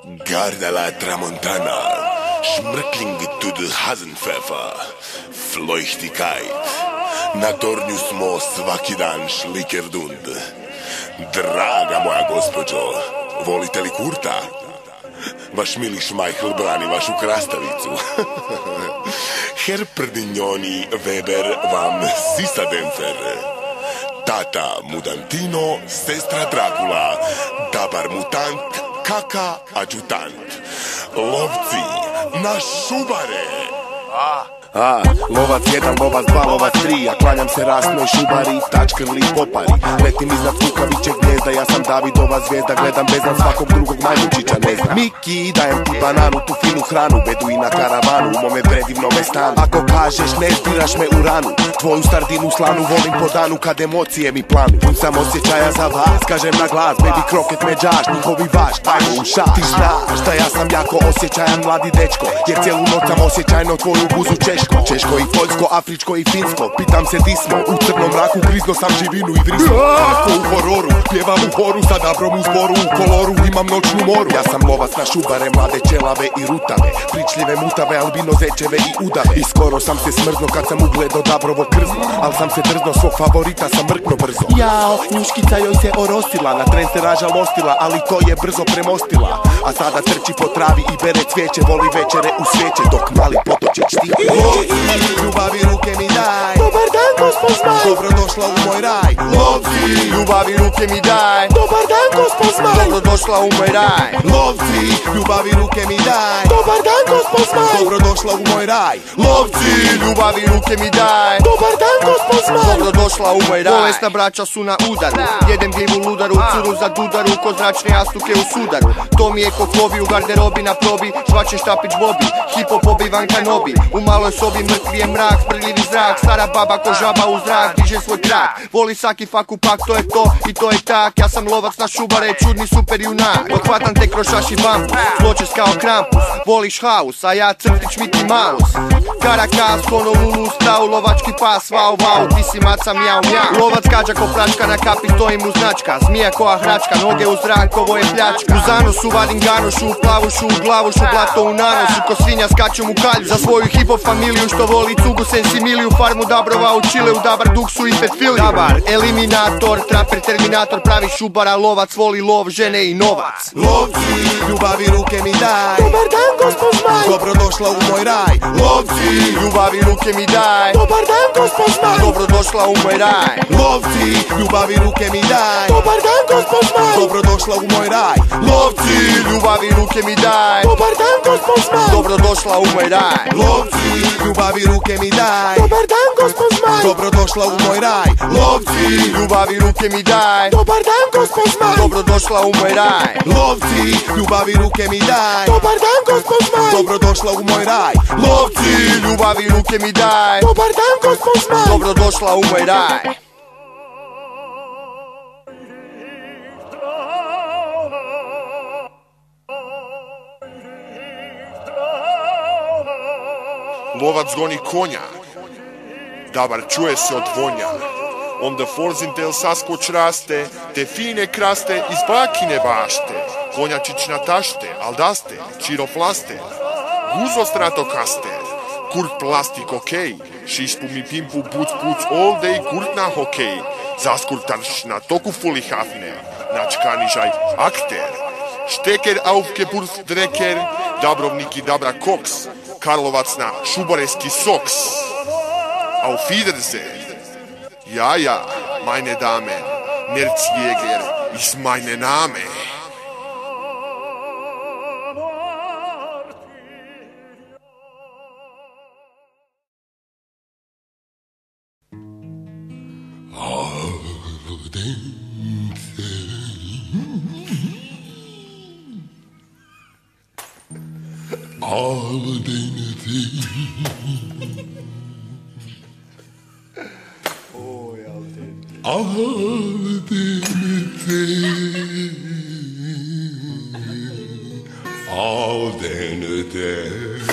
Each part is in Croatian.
Guarda la tramontana, Schmrkling tud Hasenpfeffer, Fleuchtigkeit. Na tornju smo svaki dan šlikerdund. Draga moja gospođo, volite li Kurta? Vaš mili Šmajhl brani vašu krastavicu. Herr Prdignoni Weber vam sisa Denfer. Tata Mudantino, sestra Dracula, dabar mutant, kaka adjutant. Lovci na šubare. Lovac 1, lovac 2, lovac 3. Ja klanjam se rasnoj šubari, tačkrli popari. Letim iznad kukavićeg gnjezda, ja sam Davidova zvijezda. Gledam beznad svakog drugog majmučića ne znam. Miki, dajem ti bananu, tu finu hranu. Beduina karavanu, u mome predivnome stanu. Ako kažeš ne stiraš me u ranu, tvoju sardinu slanu volim po danu kad emocije mi planu. Pun sam osjećaja za vas, kažem na glas. Baby kroket me džaš, njihovi vaš, ajmo u šak. Ti znaš da ja sam jako osjećajan mladi dečko, jer cijelu noć sam osjećajno tvoju guzu češko. Češko i poljsko, afričko i finsko. Pitam se di smo, u crnom mraku grizno sam živinu i vrisno. Ako u hororu, pjevam u horu, sa dabrom u zboru, u koloru imam noćnu moru. Ja sam lovac na šubare, mlade čelave i rutave, pričljive mutave, albino zečeve i udave. I skoro sam se smrzno kad sam ugledao dabrovo krzno, al sam se drzno svog favorita sam mrkno brzo. Jao, njuškica joj se orostila, na tren se raža lostila, ali to je brzo premostila. A sada trči po travi i bere cvijeće, voli večere u svijeće, dok mali potočić štiti. Ljubavi ruke mi daj, dobar dan gospod Zmaj, dobrodošla u moj raj. Lovci, ljubavi ruke mi daj, dobar dan gospod Zmaj, dobrodošla u moj raj. Lovci, ljubavi ruke mi daj, dobar dan gospod Zmaj, dobrodošla u moj raj. Lovci, ljubavi ruke mi daj, dobar dan gospod Zmaj, dobrodošla u moj raj. Bolesna braća su na udaru, jedem gljivu ludaru, curu za dudaru, ko zračne jastuke u sudaru. To mi je ko klovi u garderobi na probi, švačen štapić Bobi, hip-hopobi Vanka Nobi. U maloj sobi mrtvi je mrak, sprljivi zrak, stara baba ko žaba u zrak, diže svoj trak. Voli saki faku pak, to je to i to je tak. Ja sam lovac na šubare, čudni super junak. Dohvatam te kroz šaši bambus, zločest kao Krampus. Voliš haus, a ja crtić Mickey Mouse. Karakas, Honolulu, stau, lovački pas, vau, vau, ti si maca, mjau, mjau. Lovac kađa ko pračka, na kapi stoji mu značka. Zmija koja hračka, noge u zrak, ovo je pljačka. U zanosu vadim ganošu, u plavušu, u glavušu, blato u nanosu. Ko svinja skačem u kalju, za svoju hip-hop familiju što voli cugu, sensimiliju, farmu Dabrova u Čileu, Dabar, Duksu i Petfiliju. Dabar, eliminator, traper, terminator, pravi šubara, lovac, voli lov, žene i novac. Lovci, ljubavi ruke mi daj, dobar dan gospod Zmaj, dobrodošla u moj raj. Lovci, ljubavi ruke mi daj, dobar dan gospod Zmaj, dobrodošla u moj raj. Lovci, ljubavi ruke mi daj, dobar dan gospod Zmaj, dobrodošla u moj raj. Lovci, ljubavi ruke mi daj, dobar dan gospod Zmaj, dobrodošla u moj raj. Lovci, ljubavi ruke mi daj, dobar dan gospod Zmaj, dobrodošla u moj raj. Lovci, ljubavi ruke mi daj, dobar dan gospod Zmaj, dobrodošla u moj raj. Lovci, ljubavi ruke mi daj, dobar dan gospod Zmaj, dobrodošla u moj raj. Lovci, ljubavi ruke mi daj, dobar dan gospod Zmaj, dobrodošla u moj raj. Lovac goni konja, Dabar čuje se od vonja. Onda Forzintel saskoč raste, te fine kraste iz bakine bašte. Konjačić natašte, aldaste, čiroflaste, guzo stratokaster, kurt plastik okej, šišpu mi pimpu buc puc all day kurt na hokej. Zaskurtarš na toku fuli hafner, načkanižaj akter. Šteker aufke burst dreker, Dabrovnik i Dabra koks, Karlovac na šubareski soks. Auf Wiedersehen. Ja, ja, meine Damen, Nerzjäger ist meine Name. Al dente. Al dente. Al dente.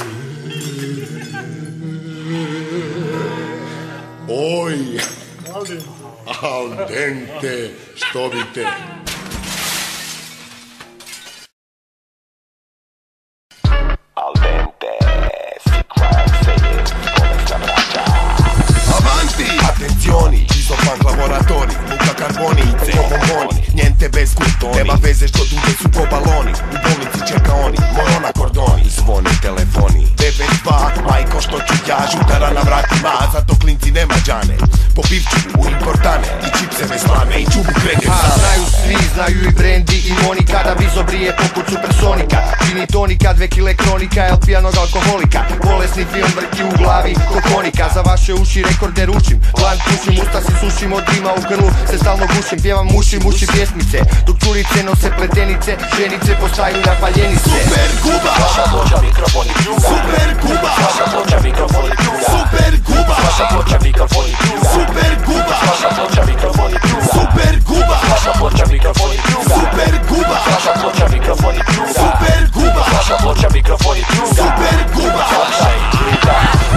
Oj, al dente, što bi te. Tutti, attenzioni, Isofan laboratori, Luka Carboni, Ceo bomboni, niente bez kutoni, nema veze što dude su ko baloni, u bolnici čeka oni, morona kordoni, zvoni telefoni, 92, majko što ću ja, žutara na vratima, zato klinci nema džane, po pivču u importane, i čipseve slane, i čubu kreker same. Znaju svi, znaju i Brandy i Monika, da vizo brije poput supersonika, čini tonika, 2 kile kronika, el pijanog alkoholika, bolesni film vrti u glavi, kokonika, za vaše uši rekorde ručim, plan pušim, usta si sušim, od dima u grlu se stalno gušim, pjevam muši pjesmice, dok curice nose pletenice, ženice postaju na paljenice. Super Kuba, Vaša ploča mikrofon i pljuga. Super Kuba, Vaša ploča mikrofon i pljuga. Super Kuba, Vaša ploča mikrofon i pljuga. Super Kuba, Vaša ploča mikrofon i pljuga. Super Kuba, Vaša ploča mikrofon i pljuga. Super Kuba, Vaša ploča mikrofon i pljuga. Super Kuba, Vaša ploča mikrofon i pljuga. Super Kuba, Vaša i pljuga.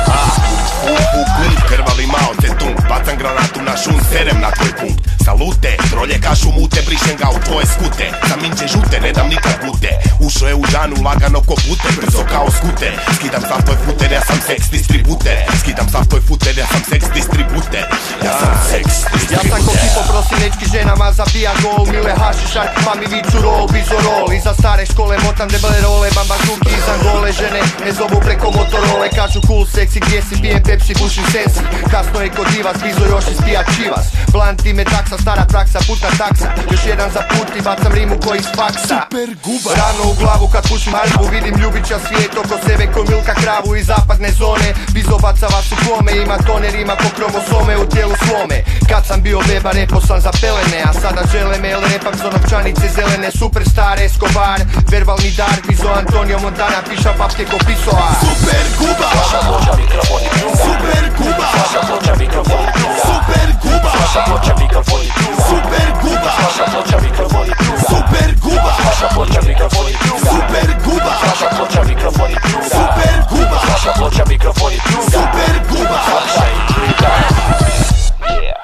krvavi Mao Tse-tung, bacam granatu na šun, serem na tvoj punkt. Salute, trolje kašu mute, brišem ga u tvoje skute. Za minče žute, ne dam nikad gute. Ušo je u žanu, lagano ko pute, brzo kao skute. Skidam sav tvoj futer, ja sam seks distributer. Skidam sav tvoj futer, ja sam seks distributer. Ja sam seks Ja sam ko hipo prosinečki ženama zabijam gol, mile hašišar, pa mi viču rol, bizorol. Iza stare škole motam debele role, bamba žuki iz Angole. Žene me zovu preko Motorole, kažu cool, seksi, gdje si, pijem Pepsi, pušim sensi. Kasno je kod divas, bizo još ispija čivas. Plan ti me taksa, stara praksa, putna taksa. Još jedan za put i bacam rimu koji iz faksa. Super Kuba, Rano u glavu kad pušim harbu, vidim ljubića svijet oko sebe ko Milka kravu iz zapadne zone. Bizo baca vas u klome, ima tone rima po kromosome u tijelu svome. Kad sam bio beba repo sam za pelene, a sada žele me, repam za novčanice zelene. Superstar, Escobar, verbalni dar, Bizo Antonio Montana, piša papke ko pisoa. Super Kuba, Vaša ploča mikrofon i pljuga. Super Kuba, Vaša ploča mikrofon i pljuga. Super Kuba, Vaša ploča mikrofon i pljuga. Super Kuba, Vaša ploča mikrofon i pljuga. Super Kuba, Vaša ploča mikrofon i pljuga. Super Kuba, Vaša ploča mikrofon i pljuga. Super Kuba, Vaša ploča mikrofon i pljuga. Super Kuba. Vaša i pljuga. Yeah.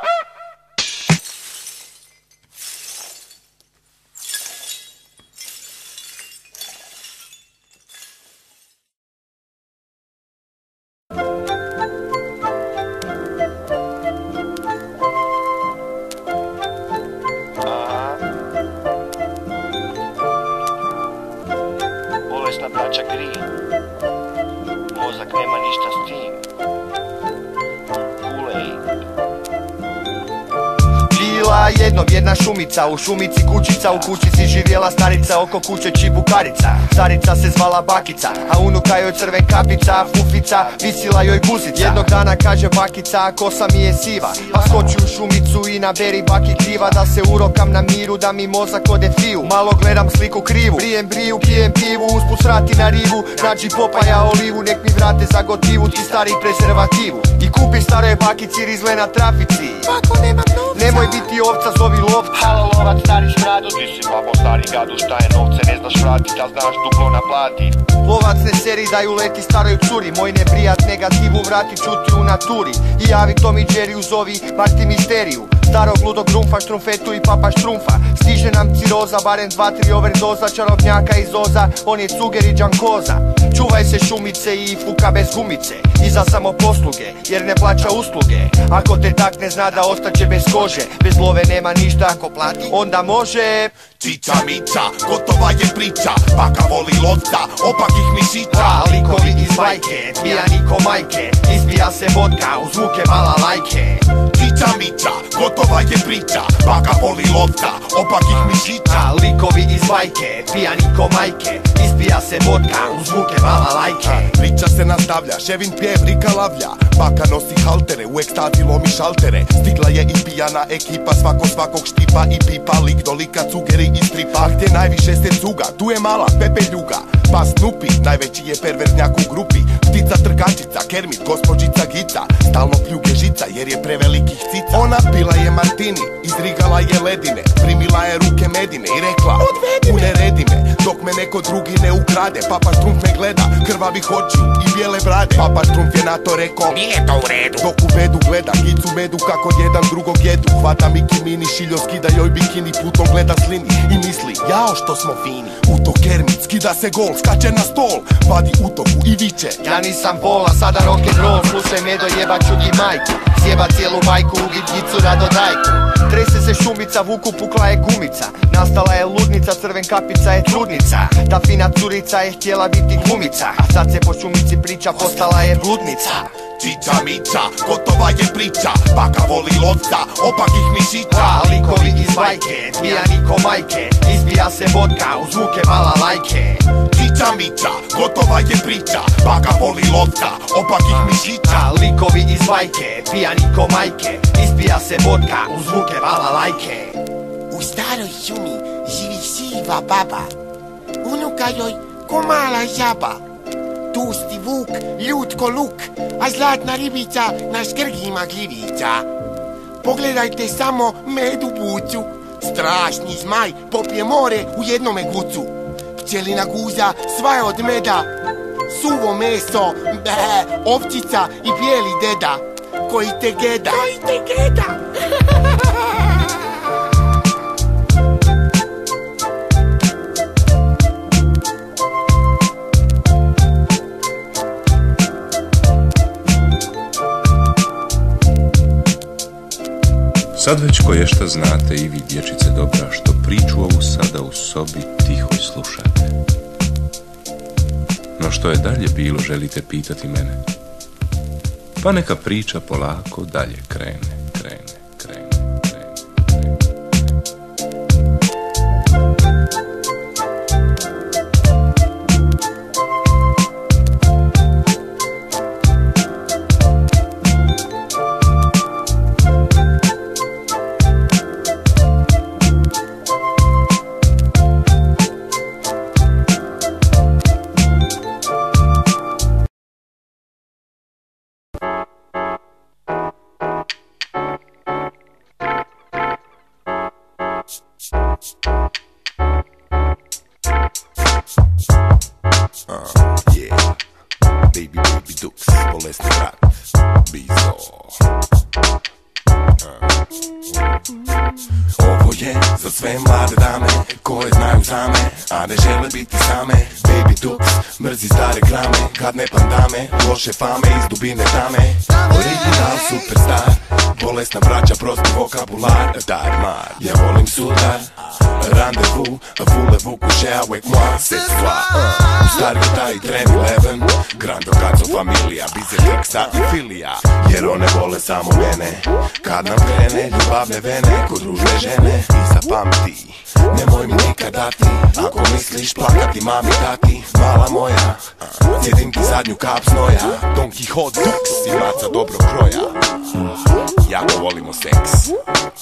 Bolesna braća Green. Mozak nema ništa s tim. Kool-Aid. Bila jednom jedna šumica, u šumici kućica, u kućici živjela starica, oko kuće čibukarica. Starica se zvala Bakica, a unuka joj crven kapica, fufica, visila joj guzica. Jednog dana kaže Bakica, kosa mi je siva, pa skoči u šumicu i naberi baki kriva, da se urokam na miru, da mi mozak ode fiju. Malo gledam sliku krivu, brijem briju, pijem pivu, usput srati na rivu, nađi Popaja olivu, nek mi vrate za gotivu, ti stari prezervativu. I kupi staroj Bakici rizle na trafici. Bako, nemam novca. Nemoj biti ovca, zovi lovca. Halo lovac, stari smradu. Ti si babo, stari gadu, šta je novce, ne znaš vratit, a znaš duplo naplatit. Lovac ne seri da ju leti staroj curi, moj neprijat negativu vrati čuti u naturi. I javi Tomi Jerryu, zovi Marti Misteriju, starog ludog grumfa, štrumfetu i papa štrumfa. Stiže nam ciroza, barem 2-3 overdoza, čarobnjaka iz Oza, on je cuger i džankoza. Čuvaj se šumice i fuka bez gumice, iza samoposluge, jer ne plaća usluge. Ako te tak ne zna da ostaće bez kože, bez love nema ništa, ako plati onda može. Čiča miča, gotova je priča, baka voli lovca, opakih mišića. Likovi iz bajke, pijani ko majke, izbija se vodka uz zvuke mala lajke. Čiča miča, gotova je priča, baka voli lovca, opakih mišića. Likovi iz bajke, pijani ko majke, izbija se vodka uz zvuke mala lajke. Priča se nastavlja, ševin pjev rika lavlja, baka nosi haltere, u ekstazi lomi šaltere. Stigla je i pijana ekipa, svakog štipa i pipa, lik do lika, cugeri i stripa. Gdje najviše se cuga, tu je mala pepeljuga, pa Snoopy, najveći je perverznjak u grupi. Ptica trgačica, Kermit, gospođica Gica, stalno pljuge žica jer je prevelikih cica. Ona pila je martini, izrigala je ledine, primila je ruke medine i rekla: odvedi me, uneredi me, dok me neko drugi ne ukrade. Papa Štrumf me gleda, krvavih očiju i bijele brade. Papa Štrumf je na to rekao, nije to u redu. dok u bedu gleda, gicu medu kako jedan drugog jedu. Hvata Miki Mini, šiljo skida joj bikini, putom gleda slini i misli, jao što smo fini. Uto Kermit, skida se gol, skače na stol, vadi utoku i viče, ja nisam vola, sada rock'n'roll. Slušaj Medo, jebat ću ti majku, sjeba cijelu bajku, u gigicu rado dajku. Trese se šumica, vuku pukla je gumica. Nastala je ludnica, crven kapica je trudnica. Ta fina curica je htjela biti glumica, a sad se po šumici priča, postala je bludnica. Čiča miča, gotova je priča, baka voli lovca, opakih mišića. Likovi iz bajke, pijani ko majke, izbija se vodka u zvuke balalajke. Čiča miča, gotova je priča, baka voli lovca, opakih mišića. Likovi iz bajke, pijani ko majke, izbija se vodka u zvuke balalajke. U staroj šumi živi siva baba, unuka joj ko mala žaba. Tusti vuk, ljut ko luk, a zlatna ribica na škrgima gljivica. Pogledajte samo Medu bucu, strašni zmaj popije more u jednome gucu. Pčelina guza sva je od meda, suvo meso, ovčica i bijeli deda koji te geda. Sad već koješta znate i vi, dječice dobra, što priču ovu sada u sobi tihoj slušate. No što je dalje bilo, želite pitati mene? Pa neka priča polako dalje krene. Baby Dux, bolesni brat, Bizo. Ovo je za sve mlade dame koje znaju za me, a ne žele biti same. Baby Dux, mrzi stare grame, kad ne pandame, loše fame iz dubine tame. Original superstar, bolesna braća, prosti vokabular. Dar mar, ja volim sudar, randevu, voulez-vous coucher avec moi cette fois? U Stargota i Tren 11, Grando Cazzo familija, Bizeteksa i Filija. Jer one vole samo mene, kad nam krene ljubavne vene kod ružne žene. I zapamti, nemoj mi nikad dati, ako misliš plakati mami tati. Mala moja, sjedim ti zadnju kap znoja, Don Quixote Dux i maca dobro kroja. Jako volimo seks.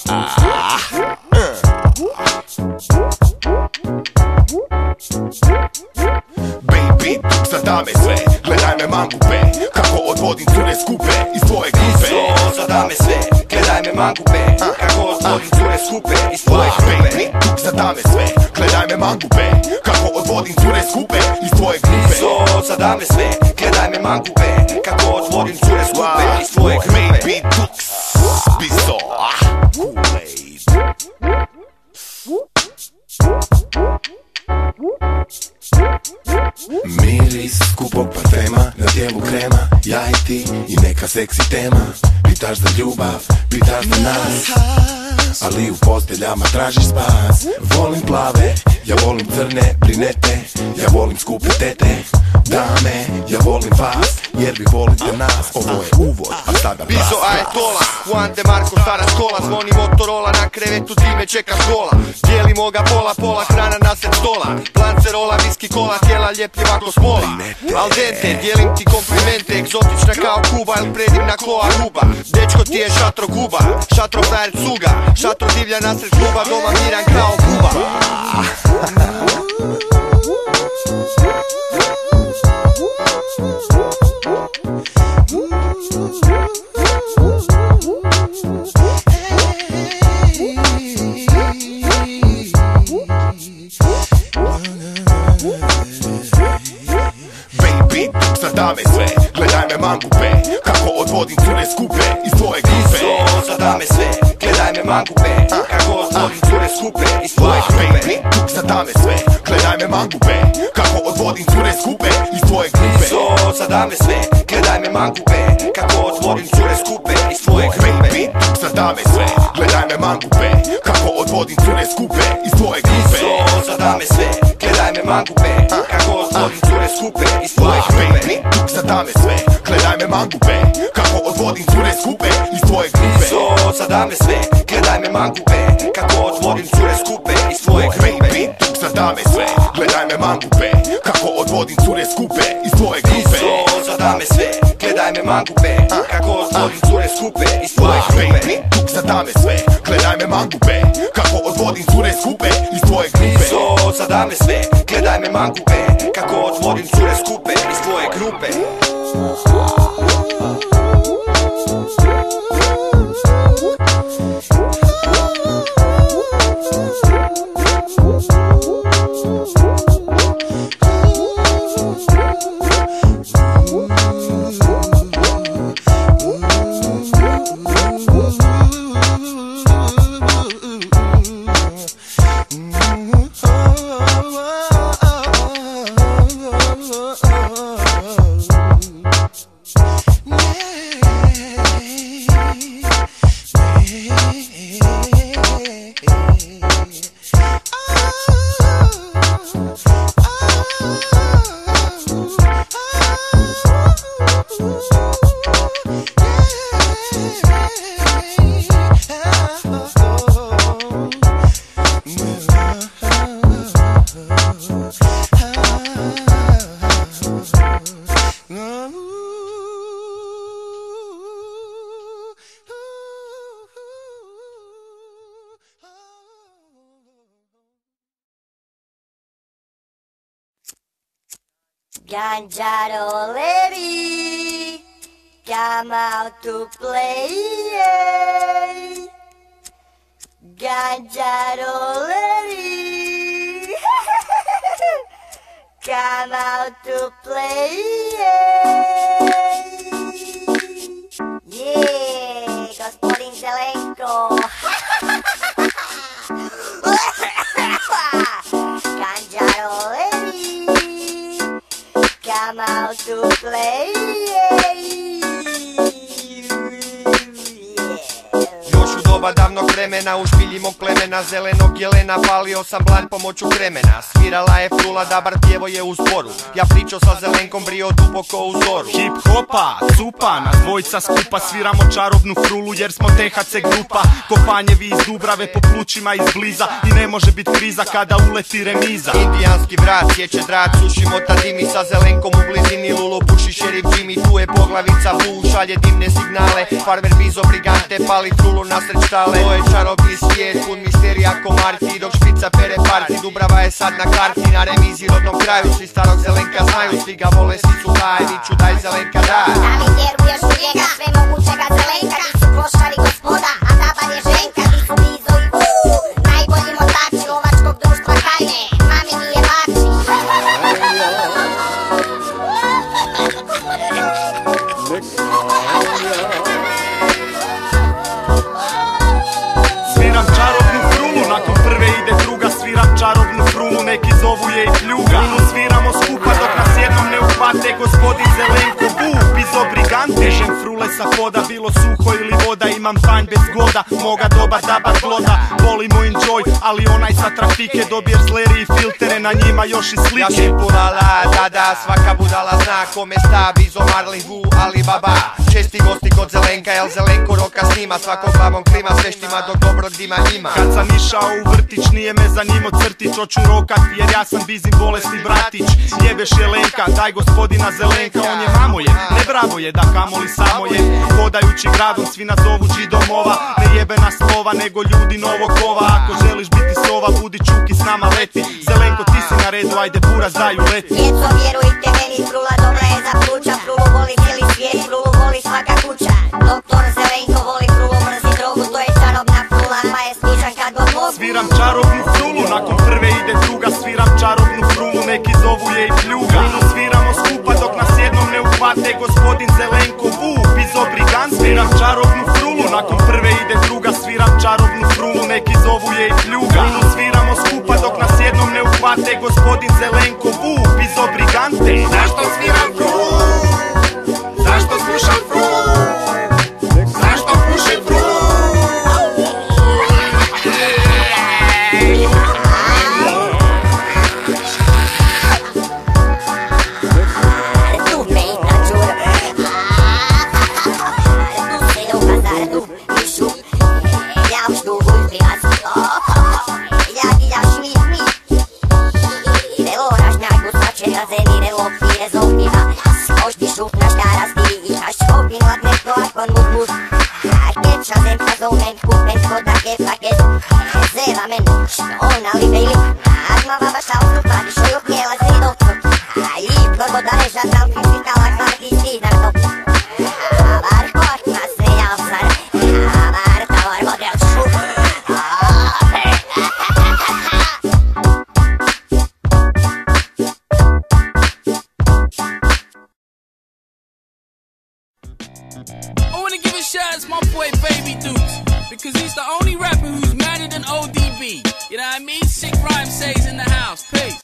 Baby, za dame sve, gledaj me mangupe, kako odvodim cure skupe iz tvoje grupe. Za dame sve, gledaj me mangupe, kako odvodim cure skupe iz tvoje grupe. Baby, za dame sve, gledaj me mangupe, kako odvodim cure skupe iz tvoje grupe. Za dame sve, gledaj me mangupe, kako odvodim cure skupe iz tvoje grupe. Baby, Dux, Bizo, Kool-Aid. Miris skupog parfema, na tijelu krema, ja i ti i neka seksi tema. Pitaš za ljubav, pitaš za nas, ali u posteljama tražiš spas. Volim plave, ja volim crne, brinete, ja volim skupe tete. Dame, ja volim vas, jer vi volite nas. Ovo je uvod, a sada Bizo Ajetola, Juan de Marco, stara škola. Zvoni Motorola, na krevetu ti me čeka škola. Dijelimo ga pola, hrana nasred stola. Plancerola, viski kola, tijela ljepljiva ko smola. Al dente, dijelim ti komplimente, egzotična kao Kuba, il predivna ko Aruba. Dečko ti je šatro guba, šatro frajer cuga, šatro divlja nasred kluba, doma miran kao Kuba. dame sve, gledaj me mangupe, kako odvodim cure skupe iz tvoje grupe. Niso za dame sve, gledaj me mangupe, kako odvodim cure skupe iz tvoje grupe. Tuk za dame sve, gledaj me mangupe, kako odvodim cure skupe iz tvoje grupe. Niso za dame sve, gledaj me mangupe, kako odvodim cure skupe iz tvoje grupe. Tuk za dame sve, gledaj me mangupe, kako odvodim cure skupe iz tvoje grupe. Niso za dame sve, gledaj me mangupe, kako odvodim cure skupe iz tvoje grupe. Tuk za dame sve, gledaj me mangupe, kako odvodim cure skupe iz tvoje grupe. Niso za dame sve, gledaj me mangupe, kako odvodim cure skupe iz tvoje grupe. Tuk za dame sve, gledaj me mangupe, kako odvodim cure skupe iz tvoje grupe. Niso za dame sve, gledaj me mangupe, kako odvodim cure skupe iz tvoje grupe. Tuk za dame sve, gledaj me mangupe, kako odvodim cure skupe iz tvoje grupe. Niso za dame sve, gledaj me mangupe, kako odvodim cure skupe iz tvoje grupe. Ganjaroleri, come out to play. Ganjaroleri, come out to play. Yeah, gospodin Zelenko. Ganjaroleri, come out to play. Još u doba davnog vremena u špilji mog plemena zelenog jelena palio sam blan pomoću kremena. Svirala je frula, dabar pjevo je u zboru. Ja pričao sa Zelenkom, brio duboko u zoru. Hip hopa, cupa, nas dvojica skupa sviramo čarobnu frulu jer smo THC grupa. Kopanjevi iz Dubrave po plućima izbliza i ne može bit kriza kada uleti remiza. Indijanski vrat, sjeće drat, suši mota dimi sa Zelenkom u blizini Lulo puši šerif Jimmy. Tu je poglavica Vu, šalje dimne signale. Farmer Bizo brigante pali frulu nasred štale. To je čarobni svijet, pun misterija komarki. Dok špica pere parti, Dubrava je sad na karti. Na remizi rodnom kraju, svi starog Zelenka znaju. Svi ga vole, svi su daj, viću daj Zelenka daj. Da li vjeruješ u njega, sve mogućega Zelenka? Ti su klošari gospoda, a dabar je Ženka. Ti su Bizo i Vu, najbolji motači lovačkog društva Hajne. Mami nije bači. Sviram čarobnu frulu, nakon prve ide druga. Sviram čarobnu frulu, neki zovu je i pljuga. Sviramo skupa dok nas jednom ne uhvate gospodin Zelenko Vu, Bizo brigante. Težem frule sa poda, bilo suho ili voda. Imam panj bez goda, moga dobar dabar gloda. Volimo enjoy, ali onaj sa trafike dobije zleri i filtere, na njima još i slike. Ja sam punala, da, svaka budala zna kome sta. Bizo, Marley, Vu, Alibaba. Česti gosti kod Zelenka, jel Zelenko roka snima. Svakog glavom klima, sve štima dok dobrog dima ima. Kad sam išao u vrtić, nije me zanimo crtić. Hoću rokat jer ja sam bizim bolesni bratić. Jebeš Jelenka, daj gospodina Zelenka. On je mamoje, ne bravo je da kamoli samo je. Hodajući gradom, svi nas zovu Židomova. Ne jebe nas slova, nego ljudi novog kova. Ako želiš biti sova, budi čuki s nama leti. Zelenko, ti si na redu, ajde buraz, daj uleti. Djeco, vjerujte meni, frula dobra je za pluća. Frulu voli cijeli svijet, frulu voli svaka kuća. Doktor Zelenko voli frulu, mrzi drogu. To je čarobna frula, pa je snižan kad god mogu. Sviram čarobnu frulu, nakon prve ide druga. Sviram čarobnu frulu, neki zovu je i pljuga. Sviramo skupa dok nas jednom ne uhvate gospodin Zelenko Vuk iz Obrigant. Sviram čarobnu frulu, nakon prve ide druga. Sviram čarobnu frulu, neki zovu je i pljuga. Sviramo skupa dok nas jednom ne uhvate gospodin Zelenko Vuk iz Obrigante. Zašto sviram frulu? Zašto slušam frulu? Zašto pušim frulu? I wanna give a shout out to my boy Baby Dukes, because he's the only rapper who's madder than ODB. You know what I mean? Sick rhyme says in the house. Peace.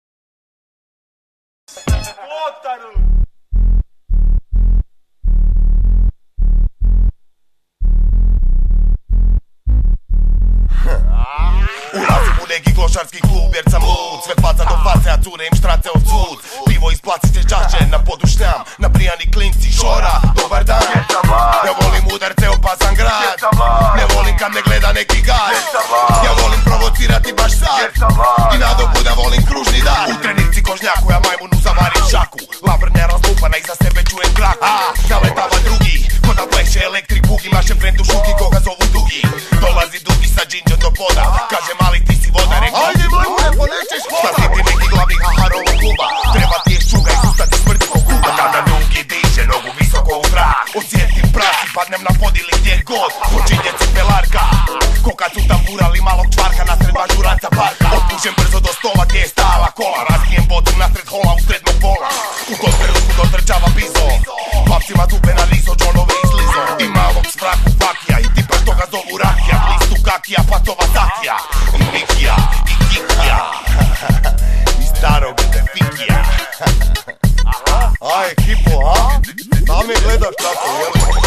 Ulazim u neki košarski klub jer sam lud. Sve faca do face, a cure im štrace od sud. Pivo isplacite čaše, na podu šljam. Nabrijani klinci, šora, dobar dan. Ne volim udarce, opasan grad. Ne volim kad me gleda neki gad. Ja volim provocirati baš sad. I nadobuda volim kružni dan. U trenici kožnjaku, ja majmunu zavarim šaku. Labrnja razlupana, iza sebe čujem kraku. Naletava drugi, ko da pleše elektrik bugi. Mašem frendu šuki, koga zovu dugi. Dolazi dugi sa džinđom do poda. Kaže mali ti si voda, rekao. Ajde majmune, ponećeš voda. Šta si ti neki glavni haharovog kluba. Treba ti je šuga i sustati smrti ko kuba. Tada dugi diže, nogu visoko u zrak. Osjetim prasi, padnem na podili gdje god. Počinje cipelarka, ko kad su tamburali malog čvarka nasred bažuranca parka. Otpužem brzo do stola gdje je stala kola. Razbijem bocu nasred hola u srednog pola. U tom trenutku dotrčava bizo. Papcima dupe na lizo, džonove i slizo. I malog svraku fakija i tipa što ga zovu rakija. Listu kakija, patova takija. I Mikija, i Kikija. I starog Fikija. Aj ekipo, a? Da me gledaš tako, jel?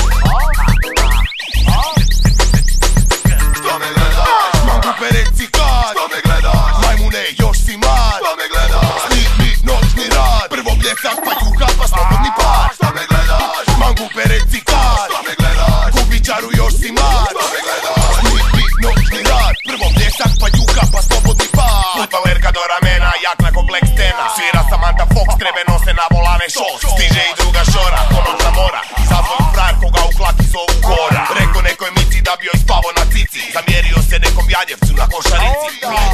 Što me gledaš? Mangupe reci kad? Što me gledaš? Majmune, još si mlad? Što me gledaš? Snit mi noćni rad. Prvo bljesak pa juha pa slobodni pad. Što me gledaš? Mangupe reci kad? Što me gledaš? Kubičaru još si mlad? Što me gledaš? Snit mi noćni rad. Prvo bljesak pa juha pa slobodni pad. Futbalerka do ramena, jak na kompleks stena. Svira Samantha Fox, trebe nose na volane šok. Stiže i druga šora, konoćna mora. Za svoju frajer koga u klaki zovu Kora. Rekao nekoj mici da bi joj spavo na cici. Zamjerio se nekom Jadjevcu na košarici.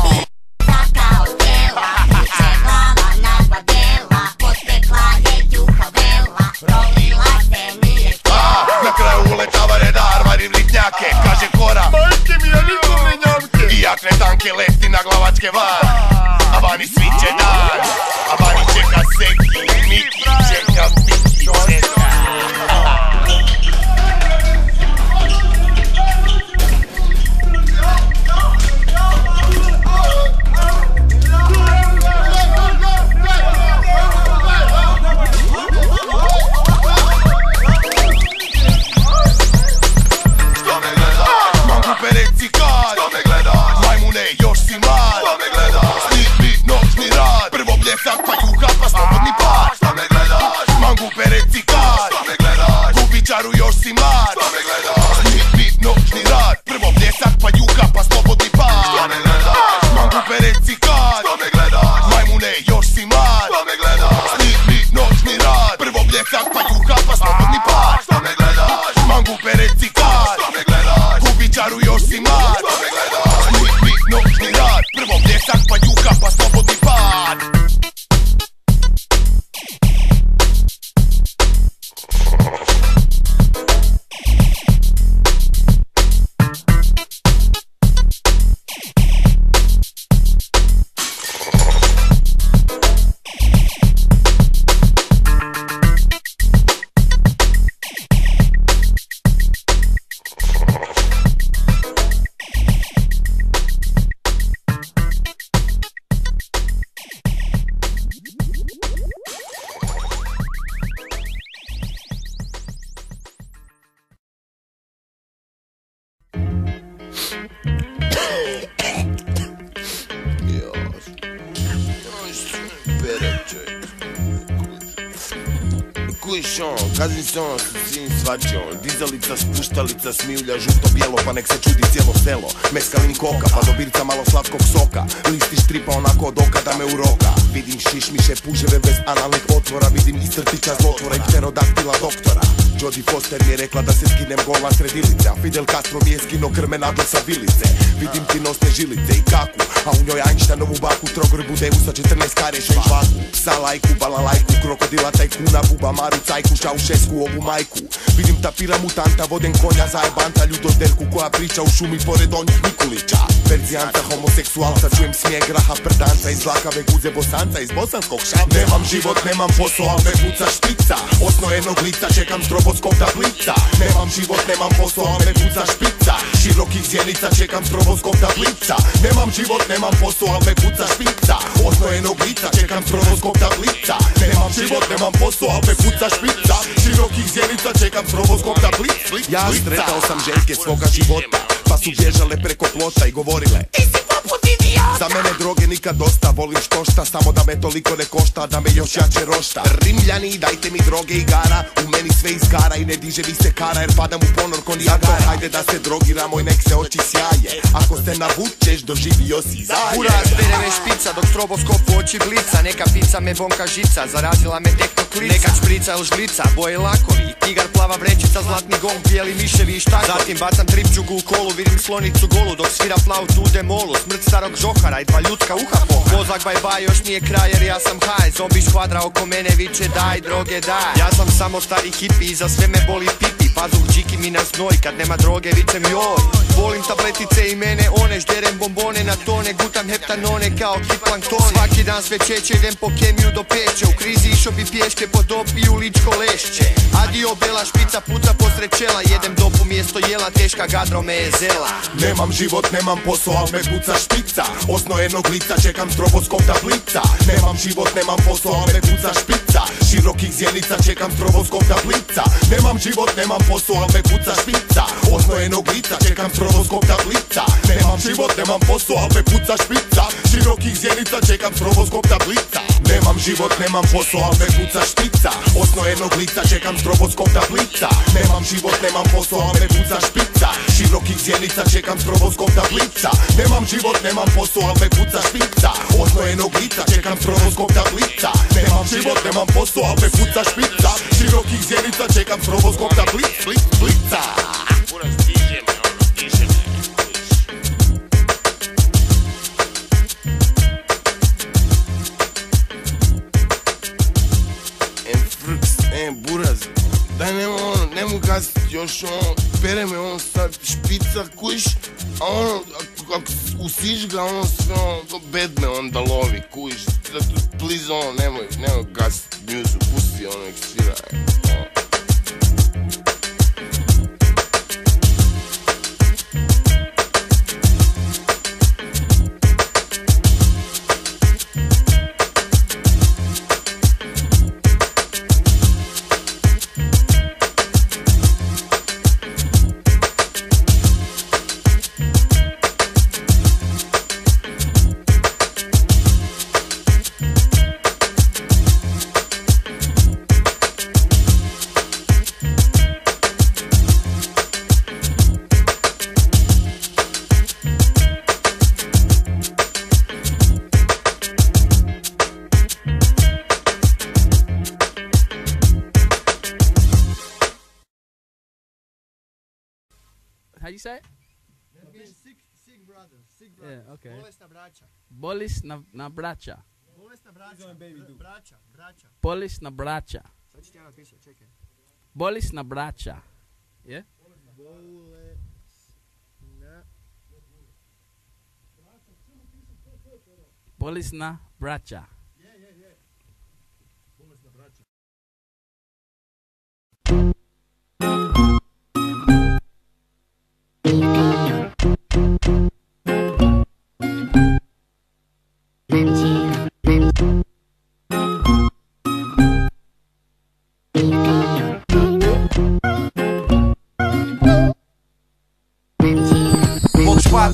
Na kraju uletava redar, vari vritnjake. Kaže Kora, majke mi ja nikome njavke. I jakne tanke lesti na glavačke van. A vani sviće dan. A vani čeka Seki, Miki, čeka Piki, čeka. Mangu Kuš kad mi se sin svačio, dizalica, spuštalica, smilja, žuto, bijelo, pa nek se čudi cijelo selo. Meskalin koka, pa do birca malo slatkog soka, listi štripa onako od oka da me uroka. Vidim šišmiše, puževe bez analnih otvora, vidim istrtića zlotvora i pterodaktila doktora. Jodie Foster mi je rekla da se skinem gola sredilice, a Fidel Castro mi je skino krme nadol sa vilice. Vidim ti nosne žilice i kaku, a u njoj Einsteinovu baku, trogorbu devu sa 14 kareša i žvaku. Psa lajku, balalajku, krokodila tajkuna, buba Maru cajku, Šaušesku ovu majku. Vidim tapira mutanta, voden konja, zajebanta, ljudozderku koja priča u šumi pored onjih Mikulića. Verzijanta, homoseksualca, čujem smijeh graha prdanca, iz zlakave guze bosanca, iz bosanskog šabla. Nemam život, nemam posao, al me puca špica, osnojenog lica, čekam stroboskop tablica. Nemam život, nemam posao, al me puca špica, širokih zjenica, čekam stroboskop tablica. Nemam život, nemam posao, al me puca špica, osnojenog lica, čekam stroboskop tablica. Nemam život, nemam posao, al me puca špica, širokih zjenica, čekam stroboskop tablica. Ja sretao sam željke svoga života, pa su bježale preko plota i govorile: ti si poput idiota. Za mene droge nikad dosta, volim štošta, samo da me toliko ne košta, da me još jače rošta. Rimljani, dajte mi droge i igara, u meni sve izgara i ne diže mi se kara, jer padam u ponor ko Nijagara. Hajde da se drogiramo i nek se oči sjaje, ako se navučeš doživio si zaje. Uraz, bere me špica, dok stroboskop u oči blica. Neka pizza me bonka žica, zarazila me tehnoklica. Neka šprica ili žglica, boje lakovi, tigar, plava vrećica, zlatni gong, bijeli miševi i štakovi. Zatim bacam tripčugu u kolu, vidim slonicu golu, dok svira flautu u demolu. Smrt starog žohara i dva ljudska uha poha. Vozak bye bye, još nije kraj jer ja sam haj. Zombi škvadra oko mene viče daj droge daj. Ja sam samo stari hipi i za sve me boli pipi. Pazuh džiki mi na znoj, kad nema droge vičem joj. Volim tabletice i mene one, žderem bombone na tone, gutam heptanone kao hitplanktone. Svaki dan sve čeće, idem po kemiju do peće. U krizi išao bi pješke po dop i u ličko lešće. Adio bela špica puca posred čela, jedem dopu mjesto jela, teška gadro me je zela. Nemam život, nemam posao, al me puca špica, osnojenog lica, čekam stroboskop tablica. Nemam život, nemam posao, al me puca špica, širokih zjenica, čekam stroboskop tablica. Nemam život, nemam posao, al me puca špica, osnojenog lica, čekam stroboskop tablica. Nemam život, nemam posao, al me puca špica, širokih zjenica, čekam stroboskop tablica. Nemam život, nemam posao, al me puca špica, osnojenog lica, čekam stroboskop tablica. Nemam život, nemam posao, al me puca špica, širokih zjenica, čekam stroboskop tablica. Nemam život, nemam posao, al me puca špica, osnojenog lica, čekam stroboskop tablica. Nemam život, nemam posao, al me puca špica, širokih zjenica, čekam stroboskop tablica. Buraz, daj nemo gasiti još pere me sad špica kuš, a ako usiš ga sve bed me onda lovi kuš, please nemoj gasiti muzu, pusti nek svira. How you say it? Sick brother, sick brother. Yeah, okay. Bolesna braća. Bolesna braća. Bolesna braća. Braća. Bolesna braća. Sad ću ti ja napisati, čekaj. Bolesna braća. Yeah? Bolesna braća. Bolesna braća.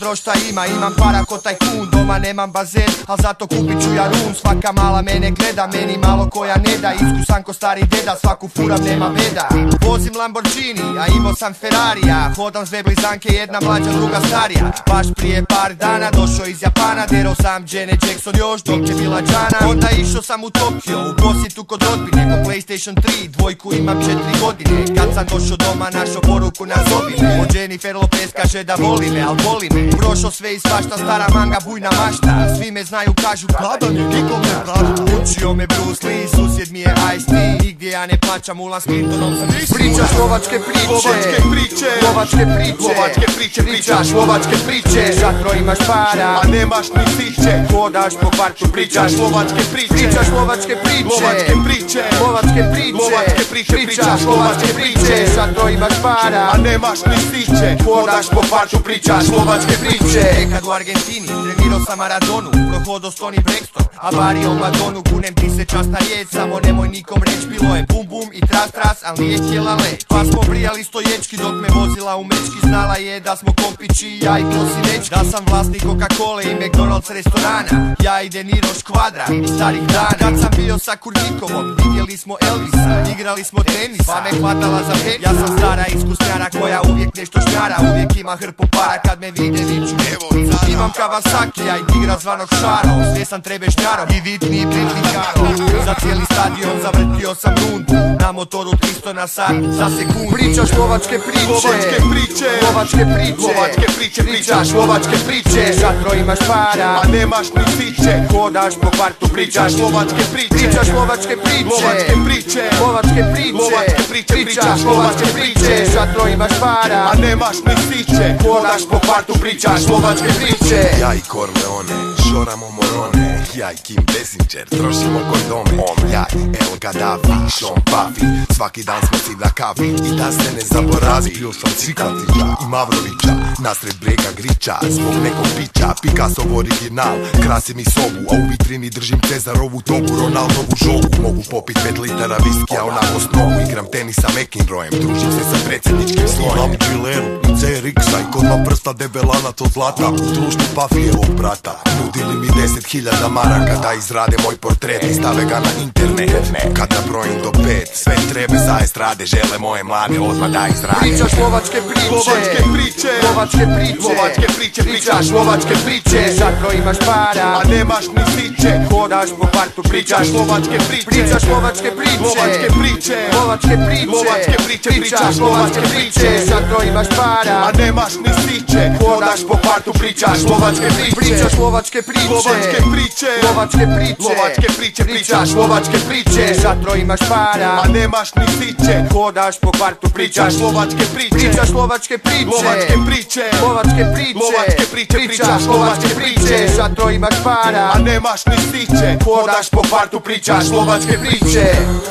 dobro šta ima, imam para ko tajkun. Doma nemam bazen, al zato kupit ću jarun. Svaka mala mene gleda, meni malo koja ne da. Iskusan ko stari deda, svaku furam nema beda. Vozim Lamborghini, a imao sam Ferrarija. Hodam s dve blizanke, jedna mlađa, druga starija. Baš prije par dana došao iz Japana. Derao sam Janet Jackson još dok je bila džana. Onda išao sam u Tokio, u posjetu kod rodbine. Po PlayStation 3, dvojku imam 4 godine. Kad sam došao doma, našao poruku na zobine. Od Jennifer Lopez kaže da voli me, al voli me. Prošao sve i svašta, stara manga, bujna mašta. Svi me znaju, kažu gladan je, nikom ne prašta. Učio me Bruce Lee, susjed mi je Ice-T. Nigdje ja ne plaćam ulaz, Clintonom sam isti. Pričaš lovačke priče, lovačke priče, lovačke priče, lovačke priče, pričaš lovačke priče. Šatro imaš para, a nemaš ni siće. Hodaš po kvartu, pričaš lovačke priče, pričaš lovačke priče, lovačke priče, lovačke priče, lovačke priče, pričaš lovačke priče. Šatro imaš para, a nemaš ni siće. Hodaš po kvartu, pričaš lovačke priče. Nekad u Argentini trenirao sam Maradonu, prohodo Toni Braxton, avario Madonu. Kunem ti se časna riječ, samo nemoj nikom reč. Bilo je bum bum i tras tras, al nije htjela leć. Pa smo brijali stoječki dok me vozila u mečki. Znala je da smo kompići, ja i Klosinečki. Da sam vlasnik Coca-Cola i McDonald's restorana. Ja i De Niro Škvadra, starih dana. Kad sam bio sa Kurnikovom, vidjeli smo Elvisa. Igrali smo tenis, pa me hvatala za penis. Ja sam stara iskusnjara koja uvijek nešto šmjara. Uvijek ima hrpu para, kad me vide viču evo cara. Imam Kawasaki, ja i tigra zvanog Šaro. Sve sam trebešnjaro i vitni Karo. Za cijeli stadion zavrtio sam rundu. Na motoru 300 na sat za sekundu. Pričaš lovačke priče, lovačke priče, lovačke priče, lovačke priče, pričaš lovačke priče. Šatro imaš para, a nemaš ni siće. Hodaš po kvartu, pričaš lovačke priče, pričaš lovačke priče, lovačke priče, lovačke priče, lovačke priče, pričaš lovačke priče. Šatro imaš para, a nemaš ni siće. Hodaš po kvartu, pričaš lovačke priče. Ja i Corleone, šoramo morone. Ja i Kim Basinger, trošimo kondome. Ja i El Gaddafi, Sean Puffy. Svaki dan smo si na kavi i da se ne zaboravi. Pio sam Cikatića i Mavrovića nasred brega Griča, zbog nekog pića. Picassov original, krasi mi sobu, a u vitrini držim Cezarovu tobu, Ronaldovu žogu. Mogu popit 5 litara viskija, onako snovu. Igram tenis sa McEnroyem, družim se sa predsjedničkim slojem. Imam Gileru i CRX-a i kod dva prsta debelanac od zlata. U društvu Pafijevog brata nudili mi 10.000 maraka da izrade moj portret i stave ga na internet. Kad nabrojim do 5, sve trebe za estrade žele moje mlade odmah da izrade. Pričaš lovačke priče, lovačke priče, lovačke priče, lovačke priče, pričaš lovačke priče. Šatro imaš para, a nemaš ni siće. Hodaš po kvartu, pričaš lovačke priče, pričaš lovačke priče, lovačke priče, lovačke priče, lovačke priče, pričaš lovačke priče. Šatro imaš para, a nemaš ni siće. Hodaš po kvartu, pričaš lovačke priče, pričaš lovačke priče, lovačke priče, lovačke priče, lovačke priče, pričaš lovačke priče. Šatro imaš para, a nemaš ni siće. Hodaš po kvartu, pričaš lovačke priče, pričaš lovačke priče, lovačke priče, lovačke priče, lovačke priče, pričaš lovačke priče. Šatro imaš para, a nemaš ni siće. Hodaš po kvartu, pričaš lovačke priče.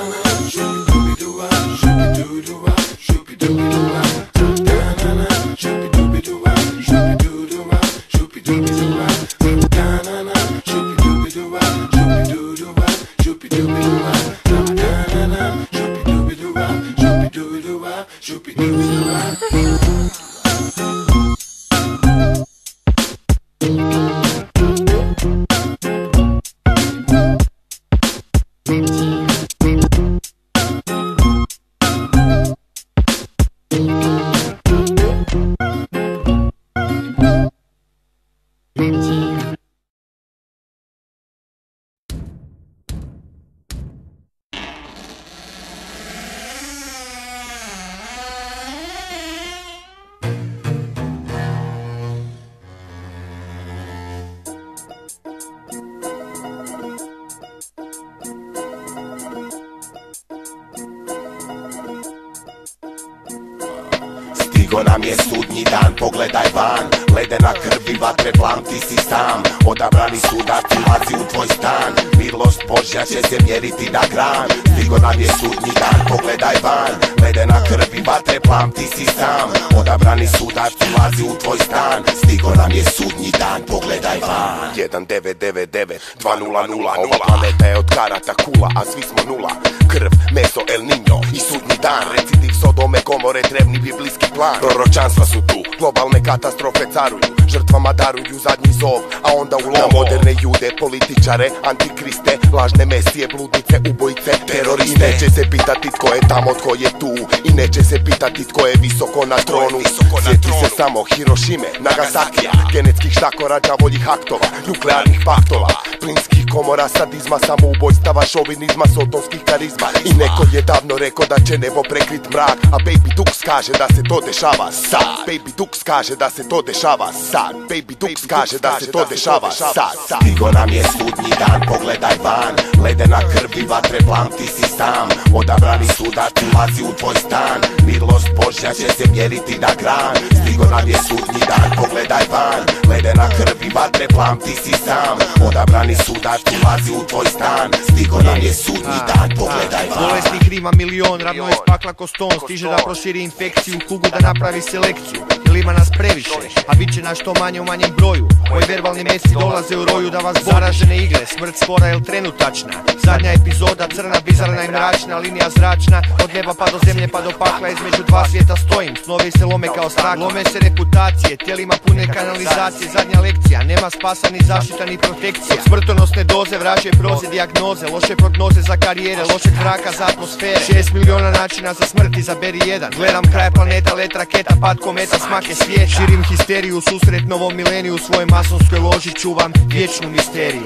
Stigo nam je sudnji dan, pogledaj van. Ledena krvi, vatre, plam, ti si sam. Odabrani sudac ulazi u tvoj stan. Milost Božja će se mjeriti na gran. Stigo nam je sudnji dan, pogledaj van. Ledena krvi, vatre, plam, ti si sam. Odabrani sudac ulazi u tvoj stan. Stigo nam je sudnji dan, pogledaj van. 1999 200. Ova planeta je od karata kula, a svi smo nula. Krv, meso, El Niño i sudnji dan. Recidiv Sodome, Gomore, drevni biblijski plan. Proročanstva su tu, globalne katastrofe caruju. Žrtvama daruju zadnji zov, a onda u lov. Na moderne jude, političare, antikriste, lažne mesije, bludnice, ubojice, teroriste. I neće se pitati tko je tamo, tko je tu. I neće se pitati tko je visoko na tronu. Sjeti se samo Hirošime, Nagasakija, genetskih štakora, đavoljih aktova, nuklearnih paktova, plinskih komora, sadizma, samoubojstava, šovinizma, sotonskih karizma. I neko je davno rekao da će nebo prekrit mrak, a Baby Dux kaže da se to dešava sad. Baby Dux kaže da se to dešava sad. Baby Dux kaže da se to dešava sad. Stigo nam je sudnji dan, pogledaj van. Ledena krv i vatre, plam, ti si sam. Odabrani sudac ulazi u tvoj stan. Milost Božja će se mjeriti na gran. Stigo nam je sudnji dan, pogledaj van. Ledena krv i vatre, plam, ti si sam. Odabrani sudac ulazi u tvoj stan. Stigo nam je sudnji dan, pogledaj van. Bolesnih rima milion, ravno je spakla koston. Stiže da proširi infekciju, kugu da napravi selekciju. Jer ima nas previše, a bit će nas što manje u manjem broju. Moji verbalni mesi dolaze u roju da vas zaražene igre. Smrt spora je trenutačna. Zadnja epizoda, crna, bizarna i mračna. Linija zračna, od neba pa do zemlje pa do pakla. Između dva svijeta stojim, snovi se lome kao stakla. Lome se reputacije, tijelima pune kanalizacije. Zadnja lekcija, nema spasa ni zaštita ni protekcija. Smrtonosne doze, vražje proze, dijagnoze. Loše prognoze za karijere, lošeg zraka za atmosfere. 6 miliona načina za smrt, izaberi jedan. Gledam kraj planeta, let raketa, pad kometa, smake svijet. Širim histeriju, susret novom mileniju. U svojoj masonskoj loži čuvam vječnu misteriju.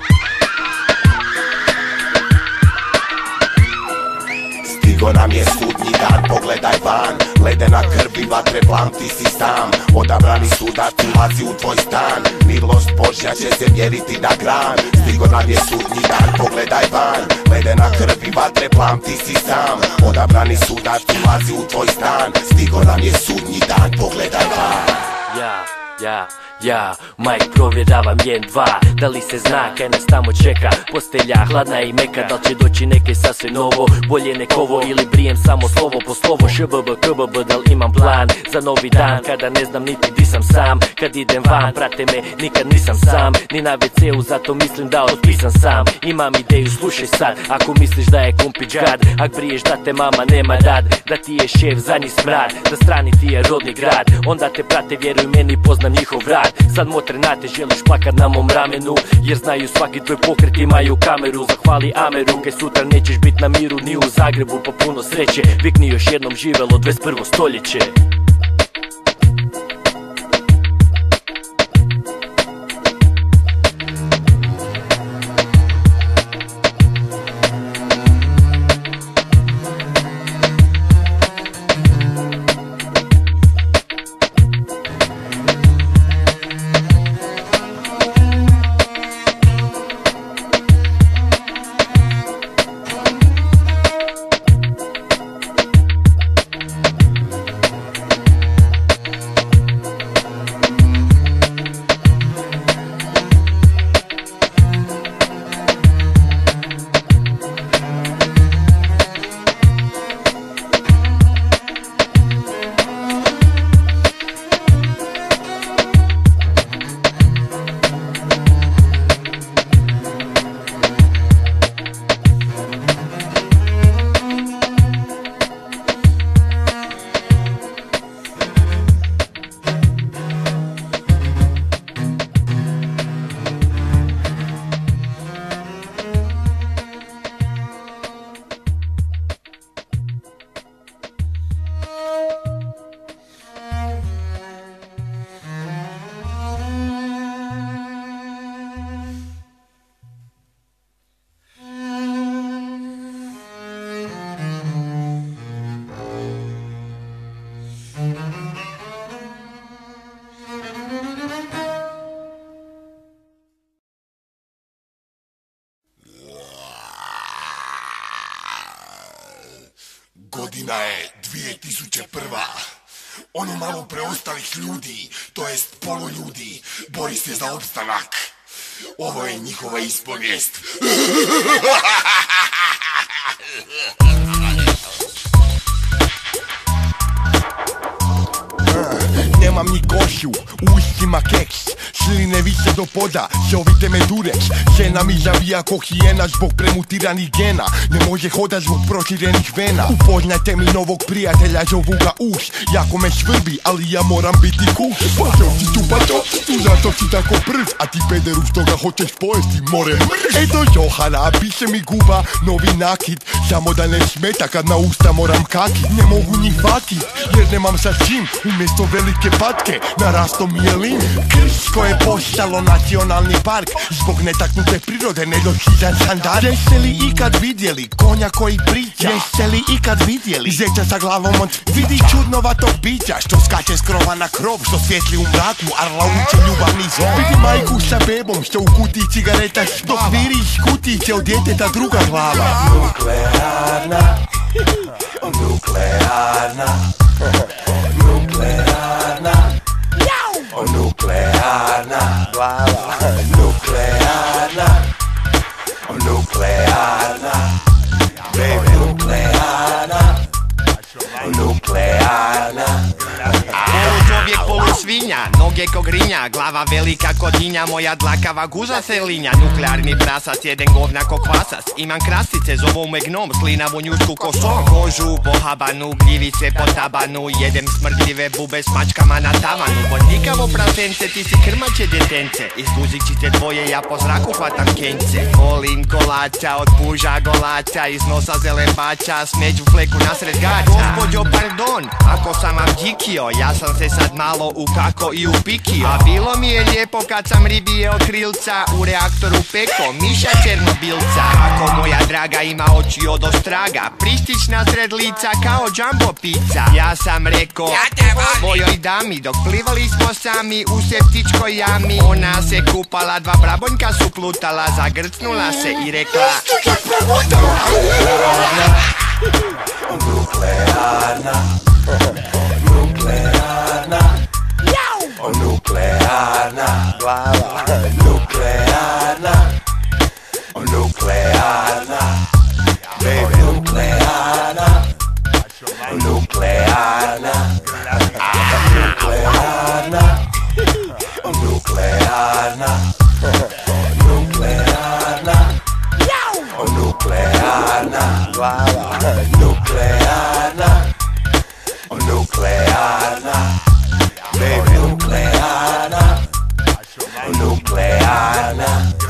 Stigo nam je sudnji dan, pogledaj van. Ledena krv i vatre, plam, ti si sam. Odabrani sudac ulazi u tvoj stan. Milost Božja će se mjeriti na gran. Stigo nam je sudnji dan, pogledaj van. Ledena krv i vatre, plam, ti si sam. Odabrani sudac ulazi u tvoj stan. Stigo nam je sudnji dan, pogledaj van. Ja, Mike provjeravam 1-2. Da li se zna kaj nas tamo čeka? Postelja hladna i meka, da li će doći neke sasvim novo? Bolje nek ovo ili brijem samo slovo po slovo. ŠBB, KBB, da li imam plan za novi dan? Kada ne znam niti di sam sam. Kad idem van, prate me, nikad nisam sam. Ni na WC-u, zato mislim da otpisam sam. Imam ideju, slušaj sad. Ako misliš da je kumpić gad, ak briješ da te mama nema rad, da ti je šef zadnji smrad, da strani ti je rodni grad, onda te prate, vjeruj meni, poznam njihov rad. Sad motre nate, želiš plakat na mom ramenu, jer znaju svaki tvoj pokret, imaju kameru. Zahvali Ameru, kaj sutra nećeš bit na miru ni u Zagrebu, pa puno sreće. Vikni još jednom, živelo 21. stoljeće. Godina je 2001. Ono malo preostalih ljudi, to jest poluljudi, bori se za opstanak. Ovo je njihova ispovijest. Nemam ni košju, u ustima keks, šline više do poda, zovite me Durek. Žena mi zavija ko hijena zbog premutiranih gena. Ne može hoda zbog proširenih vena. Upoznajte mi novog prijatelja, zovu ga Uš. Jako me svrbi, ali ja moram biti kuš. Počeo si tu tu zato si tako brz. A ti pederu što ga hoćeš pojesti, more mrš. Eto Johana, piše mi guba novi nakit. Samo da ne smeta kad na usta moram kakit. Ne mogu ni fatit, jer nemam sa čim. Umjesto velike patke, narasto mi je lim. Krško je postalo nacionalni park. Zbog netaknute prirode nedosizan standard. Jeste li ikad vidjeli konja koji priča? Jeste li ikad vidjeli zeća sa glavom od vidi čudnovatog bića? Što skače s krova na krov, što svijetli u mraku, arla uče ljubavni zov. Vidi majku sa bebom, što u kutiji cigareta dok viri iz kutiće od djeteta druga glava. Nuklearna, nuklearna, nuklearna, nuklearna glava, nuklearna, nuklearna, baby, nuklearna, nuklearna. Čovjek polusvinja, noge ko grinja, glava velika ko dinja, moja dlakava guza se linja. Nuklearni prasac, jedan govna ko kvasac. Imam krasice, zovu me gnom, slina vonjušku ko som. Kožu po habanu, gljivice po tabanu, jedem smrdljive bube s mačkama na tavanu. Vodnikavo prasence, ti si krmače djetence, iz guzičice tvoje ja po zraku hvatam kence. Volim kolača od puža golača, iz nosa zelebača, smeđu fleku nasred gača. Gospođo pardon, ako sam vam džikio, ja sam se sad malo ukako i upikio. A bilo mi je lijepo kad sam ribijeo krilca, u reaktoru peko miša černobilca. Ako moja draga ima oči od ostraga, pristić nasred lica kao jumbo pizza. Ja sam rekao svojoj dami, dok plivali smo sami u septičkoj jami. Ona se kupala, dva brabonjka su plutala, zagrcnula se i rekla nuklearna, nuklearna, nuklearna glava, nuklearna, nuklearna, baby, nuklearna, nuklearna, nuklearna, nuklearna, nuklearna, nuklearna glava, nuklearna, nuklearna, baby, nuklearna, nuklearna.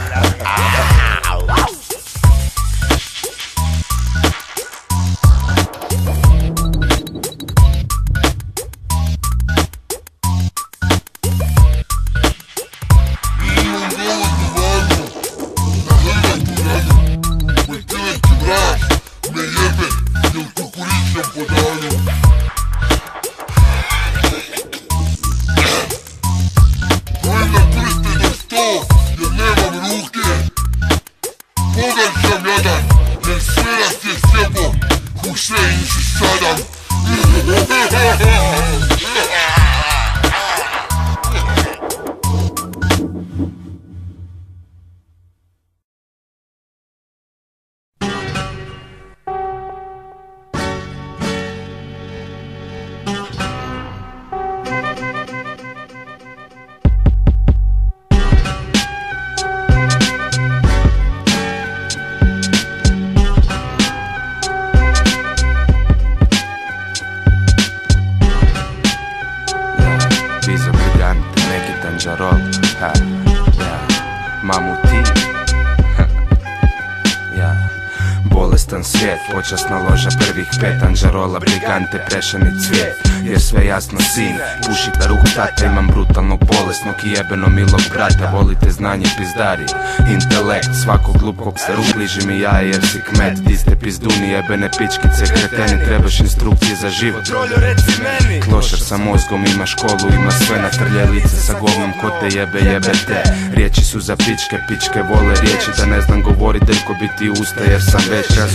Počasna loža prvih pet anđarola, brigante, prešani cvijet. Jer sve jasno sin, puši da ruku tata. Imam brutalnog, bolesnog i jebeno milog brata. Volite znanje pizdari, intelekt svakog glupkog se rukliži mi jaje jer si kmet. Di ste pizduni, jebene pičkice, kreteni. Trebaš instrukcije za život, klošar sa mozgom, ima školu, ima sve. Natrlje lice sa govnom, ko te jebe, jebe te. Riječi su za pičke, pičke vole riječi. Da ne znam govori, dejko biti usta jer sam već razumio.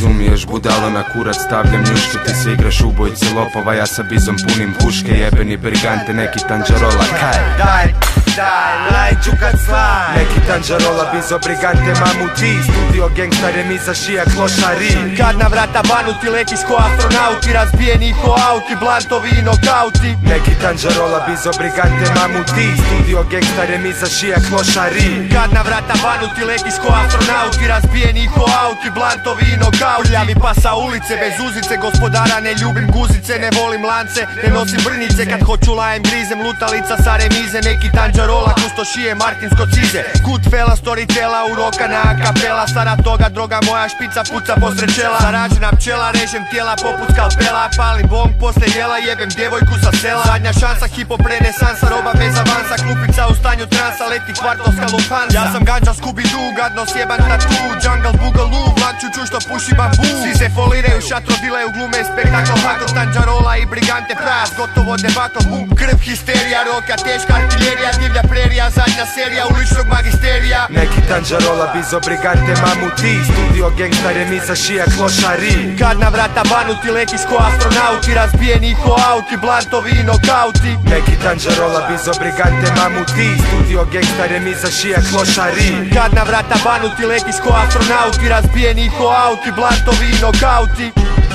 razumiješ, budalo na kurac stavljam njuške. Ti se igraš ubojice lopova, ja sa bizom punim puške. Jebeni brigante, neki tanđarola, kaj? Daj, lajču kad slaj. Neki tanđarola, bizo brigante, mamuti. Studio gangsta, remiza, šija, klošari. Kad na vrata banuti, letiš ko astronauti. Razbijeni ko auti, blantovi i nokauti. Neki tanđarola, bizo brigante, mamuti. Studio gangsta, remiza, šija, klošari. Kad na vrata banuti, letiš ko astronauti. Razbijeni ko auti, blantovi i nokauti. Prljavi pasa ulice, bez uzice, gospodara ne ljubim guzice. Ne volim lance, ne nosim brnice. Kad hoću lajem grizem, lutalica sa remize. Neki tanđarola, kustošije, martinsko cize. Kut fela, storytela, uroka na akapela. Stara toga, droga moja špica, puca posred čela. Zaražena pčela, režem tijela poput skalpela. Palim bong posle jela, jebem djevojku sa sela. Zadnja šansa, hip-hop renesansa, roba bez avansa. Klupica u stanju transa, leti kvartovska lufansa. Ja sam ganđa Scooby-Doo, gadno sjeban tatu. Jungle Boogaloo, vlak čuču što puši bambu. Svi se foliraju, šatro dilaju, glume spektakl. Hakl, tanđarola i brigante pras, gotovo debakl, bum, krv, histerija. Roka, teška artiljerija, divlja prerija. Zadnja serija uličnog magisterija. Neki tanđarola, bizo brigante, mamuti. Studio gangsta, remiza, šija, klošari. Kad na vrata banuti, letiš ko astronauti. Razbijeni ko auti, blantovi i nokauti. Neki tanđarola, bizo brigante, mamuti. Studio gangsta, remiza, šija, klošari. Kad na vrata banuti, letiš ko astronauti. Razbijeni ko auti, blantovi i nokauti.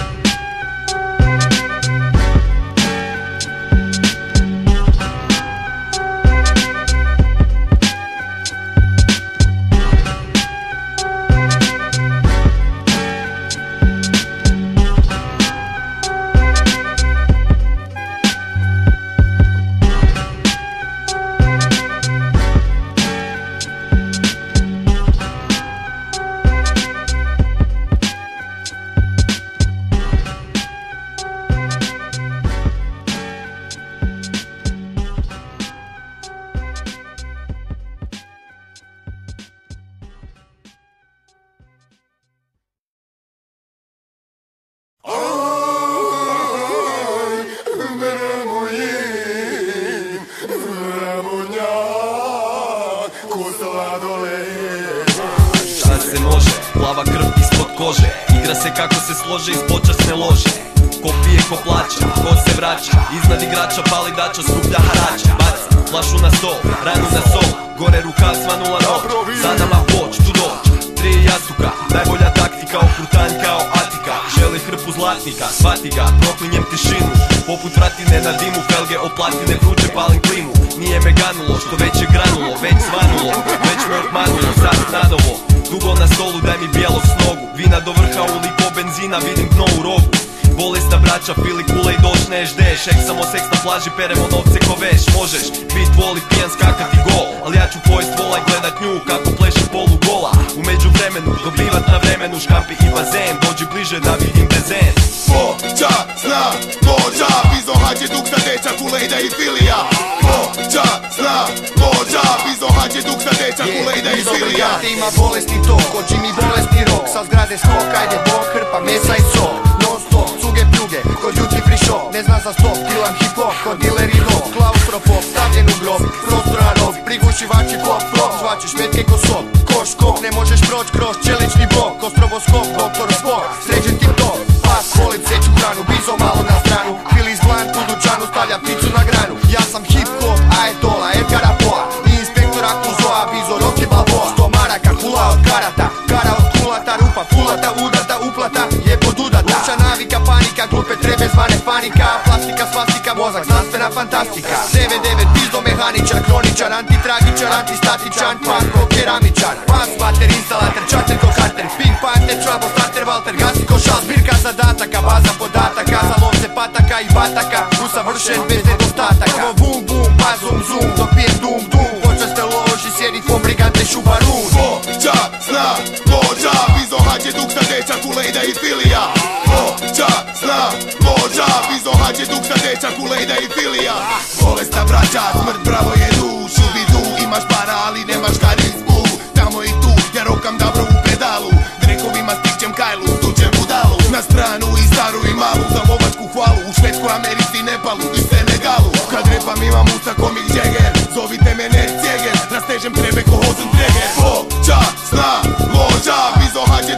Šta se može, plava krv ispod kože. Igra se kako se slože iz počasne lože. Ko pije, ko plaća, ko se vraća. Iznad igrača pali dača, skuplja harača. Baca flašu na stol, ranu na sol. Gore ruka svanula noć, za nama poć, tu doć. 3 jastuka, najbolja taktika, okrutan kao Atika. Želi hrpu zlatnika, shvati ga, proklinjem tišinu. Poput vratine na dimu, felge od platine, vruće palim klimu. Nije me ganulo, što već je granulo, već svanulo. Već me odmanulo, sad nadovo. Dugo na stolu, daj mi bijelog s nogu. Vina do vrha, uliko benzina, vidim dno u rogu. Bolesna braća, pili kule i doš ne ždeš. Eksamo seks na plaži, peremo novce ko veš. Možeš bit voli, pijan, skakati gol. Ali ja ću pojest vola i gledat nju kako pleše polu gola. U međuvremenu, dobivat na vremenu. Škampi i bazen, dođi bliže da vidim dezen. Vođa, zna, vođa, bizo hađe duk za dečak u lejda i filija. Vođa, zna, vođa, bizo hađe duk za dečak u lejda i filija. Ima bolesni tok, oči mi bolesni rok. Sa zgrade skok, ajde bok, hrpa mesa i sok. Non stop, cuge pljuge, ko duty free shop. Ne zna za stop, dilam hip hop, ko dileri rock. Klaustrofop, stavljen u grob, prostora rov. Prigušivači pop, flop, svačiš metke ko sop. Koš skok, ne možeš proć kroz čelični blok. Ko stroboskop, doktor spok, sređen tip top. Pas, volim seću hranu, bizo malo na stranu. Fili zblan u dućanu, stavlja picu na granu. Ja sam hip hop, Ajetola, Edgara Poa. I inspektora Kuzoa, bizo Rocky Balboa. 100 maraka, kula od karata, kara od kulata. Rupa, fulata, udata, uplata, je podudata. Luča navika, panika, glupe trebe zvane panika. Plastika, svastika, mozak, znanstvena fantastika. 9-9, bizdo mehaničar, kroničar, antitragičar, antistatičan, panko, keramičar. Pas, bater, instalater, čater, kokarter, ping, panter, trouble, starter, valter, gasi košal. Zbirka zadataka, baza podataka, za lovce pataka i bataka. Usavršen bez nedostataka. Prvo bum bum, pa zoom zoom, dok pijem dum dum. Počaste loži, sjedi ko brigante šubarun. Vođa, zna, vođa, bizo hađe duk za dečak u lejda i filija. Vođa, zna, vođa, bizo hađe duk za dečak u lejda i filija. Bolesna braća, smrt bravo je duš, uvidu, imaš para ali nemaš karizmu. Tamo i tu, ja rokam dobro u pedalu. Drekovima stičem kajlu, tučem budalu. Na stranu i staru i malu, za lovačku hvalu. U Švedskoj, Americi, Nepalu i Senegalu. Kad repam imam usta ko Mick Jagger, zovite me Ned Cjeger. Rastežem trebe ko Hosen Treger. Vođa, zna, vođa, bizo hađe duk za dečak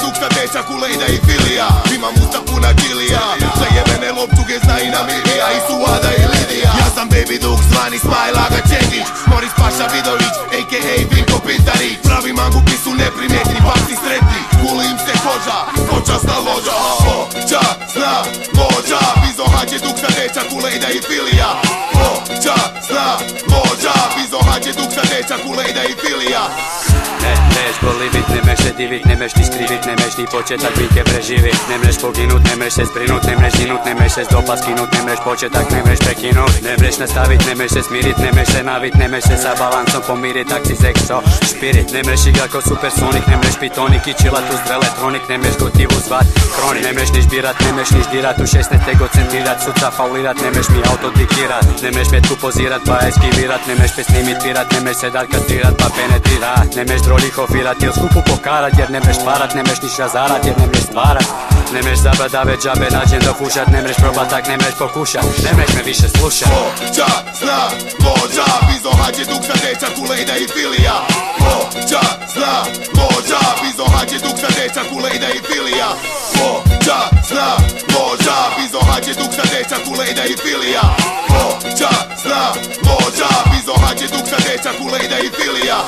dečak u lejda i filija. Imam usta puna čilija, zajebene lopčuge zna i Namibija i Suada i Lidija. Ja sam Baby Duk, zvani Smajl Aga Čengić, Moris Paša Vidović, a.k.a. Vinko Pintarić. Pravi mangupi su neprimjetni, pa si sretni, kuli im se koža, počasna lođa. Počasna lođa, Bizo Hadje Duk sa dečak u lejda i filija. Počasna lođa, Bizo Hadje Duk sa dečak u lejda i filija. Ne mreš bolivit, ne mreš se divit, ne mreš ti skrivit, ne mreš ni početak bitke preživit. Ne mreš poginut, ne mreš se zbrinut, ne mreš ginut, ne mreš se s dopa skinut, ne mreš početak, ne mreš prekinut. Ne mreš nastavit, ne mreš se smirit, ne mreš se navit, ne mreš se sa balancom pomirit, tak si zekso špirit. Ne mreš igrat ko supersonik, ne mreš pitonik i čilat uz elektronik, ne mreš gotivu zvat kronik. Ne mreš ni žbirat, ne mreš ni ždirat, u 16 egocentirat, suca faulirat, ne mreš mi autodikirat. Ne mreš metku pozirat pa eskivirat, ne mreš pes imitirat, ne mreš se dat kastrirat pa penetrirat. Ne mreš drolih ofirat ili skupu pokarat, jer ne mreš parat, ne mreš ni šazarat, jer ne mreš stvarat. Ne mreš zabadave džabe nađen dofušat, ne mreš probat tak, ne mreš pokušat, ne mreš me više slušat. Počasna lođa, Bizo Hadje Duk sa dečak u lejda i filija. Počasna lođa, Bizo Hadje Duk sa dečak u lejda i filija. Počasna lođa, Bizo Hadje Duk sa dečak u lejda i filija. Počasna lođa, Bizo Hadje Duk sa dečak u lejda i filija.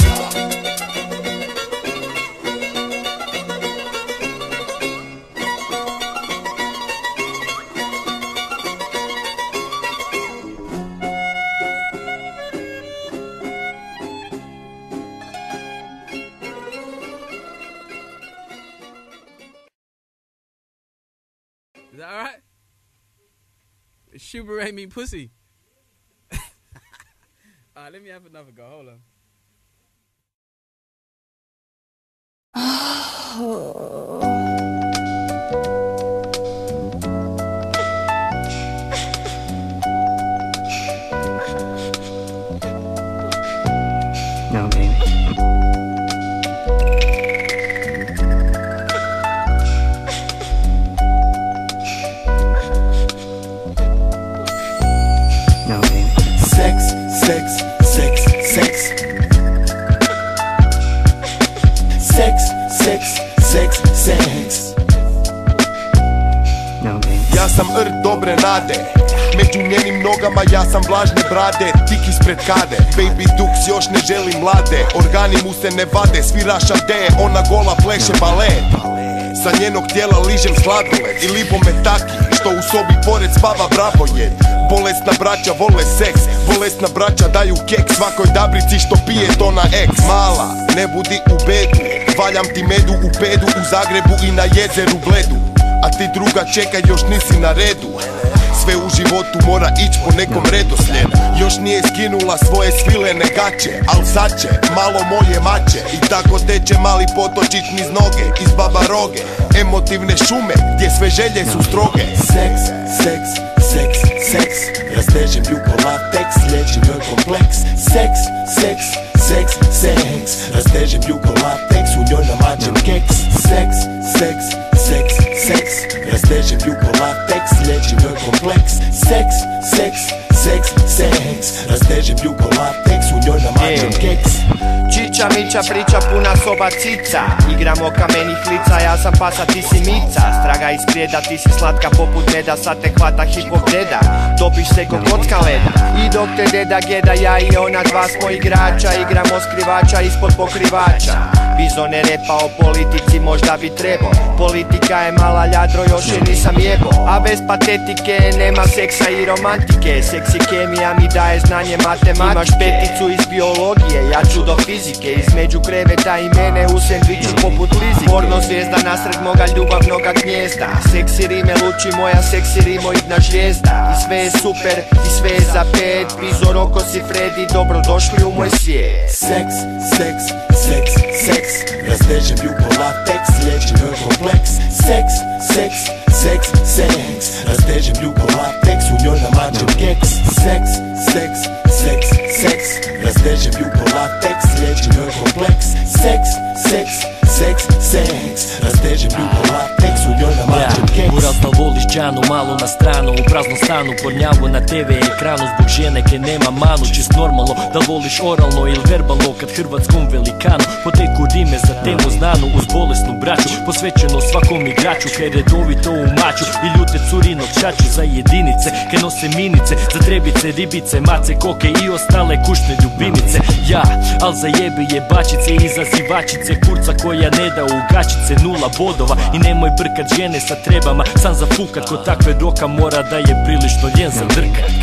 Is that alright? Subaru ain't me pussy. Alright, let me have another go. Hold on. No, baby. No, baby. Sex, sex, sex, sex. Sex, sex, sex, sex. No, baby. Ja sam rt dobre nade, među njenim nogama ja sam vlažne brade, tik ispred kade. Baby Dux još ne želi mlade, organi mu se ne vade, svira šade, ona gola pleše balet. Sa njenog tijela ližem sladoled i lipo me taki, što u sobi pored spava bravojed. Bolesna braća vole seks, bolesna braća daju kek svakoj dabrici što pije to na eks. Mala, ne budi u bedu, valjam ti medu u pedu u Zagrebu i na jezeru Bledu. A ti druga čekaj, još nisi na redu. Sve u životu mora ići po nekom redoslijedu. Još nije skinula svoje svilene gaće, al sad će malo moje mače. I tako teče mali potočić niz noge, iz babaroge. Emotivne šume, gdje sve želje su stroge. Seks, seks, seks, seks. Raztežem ju ko lateks, liječim joj kompleks. Seks, seks, seks, seks. Raztežem ju ko lateks, u njoj namačem keks. Seks, seks, seks, seks. Raztežem ju ko lateks, liječim joj kompleks. Seks, seks, seks, seks. Raztežem ju ko lateks, u njoj namačem keks. Čiča, miča, priča, puna soba cica. Igramo kamenih lica, ja sam pasa, ti si mica. Straga isprijeda, ti si slatka poput meda. Sad te hvata hip-hop deda, topiš se ko kocka leda. I dok te deda geda, ja i ona dva smo igrača. Igramo skrivača ispod pokrivača. Bizo ne repa o politici, možda bi trebao. Politika je mala ljadro, još je nisam jebo. A bez patetike nema seksa i romantike. Seks i kemija mi daje znanje matematike. Imaš peticu iz biologije, ja ću do fizike. Između kreveta i mene u sendviču poput Lizike. Porno zvijezda nasred moga ljubavnoga gnjezda. Seksi rime luči moja seksi rimoidna žvijezda. I sve je super, i sve je za pet. Bizo, Roko si Freddy, dobrodošli u moj svijet. Seks, seks, seks, seks. Raztežem ju ko lateks, liječim joj kompleks. Seks, seks, seks, seks. Raztežem ju ko lateks, u njoj namačem keks. Seks, seks, seks, seks. Raztežem ju ko lateks, liječim joj kompleks. Seks, seks, seks, seks. Raztežem ju ko lateks, u njoj namačem keks. Uraz da voliš Đanu, malo na stranu, u praznom stanu, pornjavu na TV ekranu, zbog žene ke nema manu. Čist normalno, da voliš oralno ili verbalno, kad hrvatskom velikanu poteku rime za temu znanu, uz bolesnu braću, posvećeno svakom igraču, kaj redovito u maču i ljute curinog čaču. Za jedinice, kaj nose minice, za trebice, ribice, mace, koke i ostale kućne ljubimice. Ja, al za jebi jebačice, izazivačice, kurca koja ne da u gačice, 0 bodova. I nemoj brkat žene sa trebama, sam zafukat kod takve roka, mora da je prilično ljen za drkat.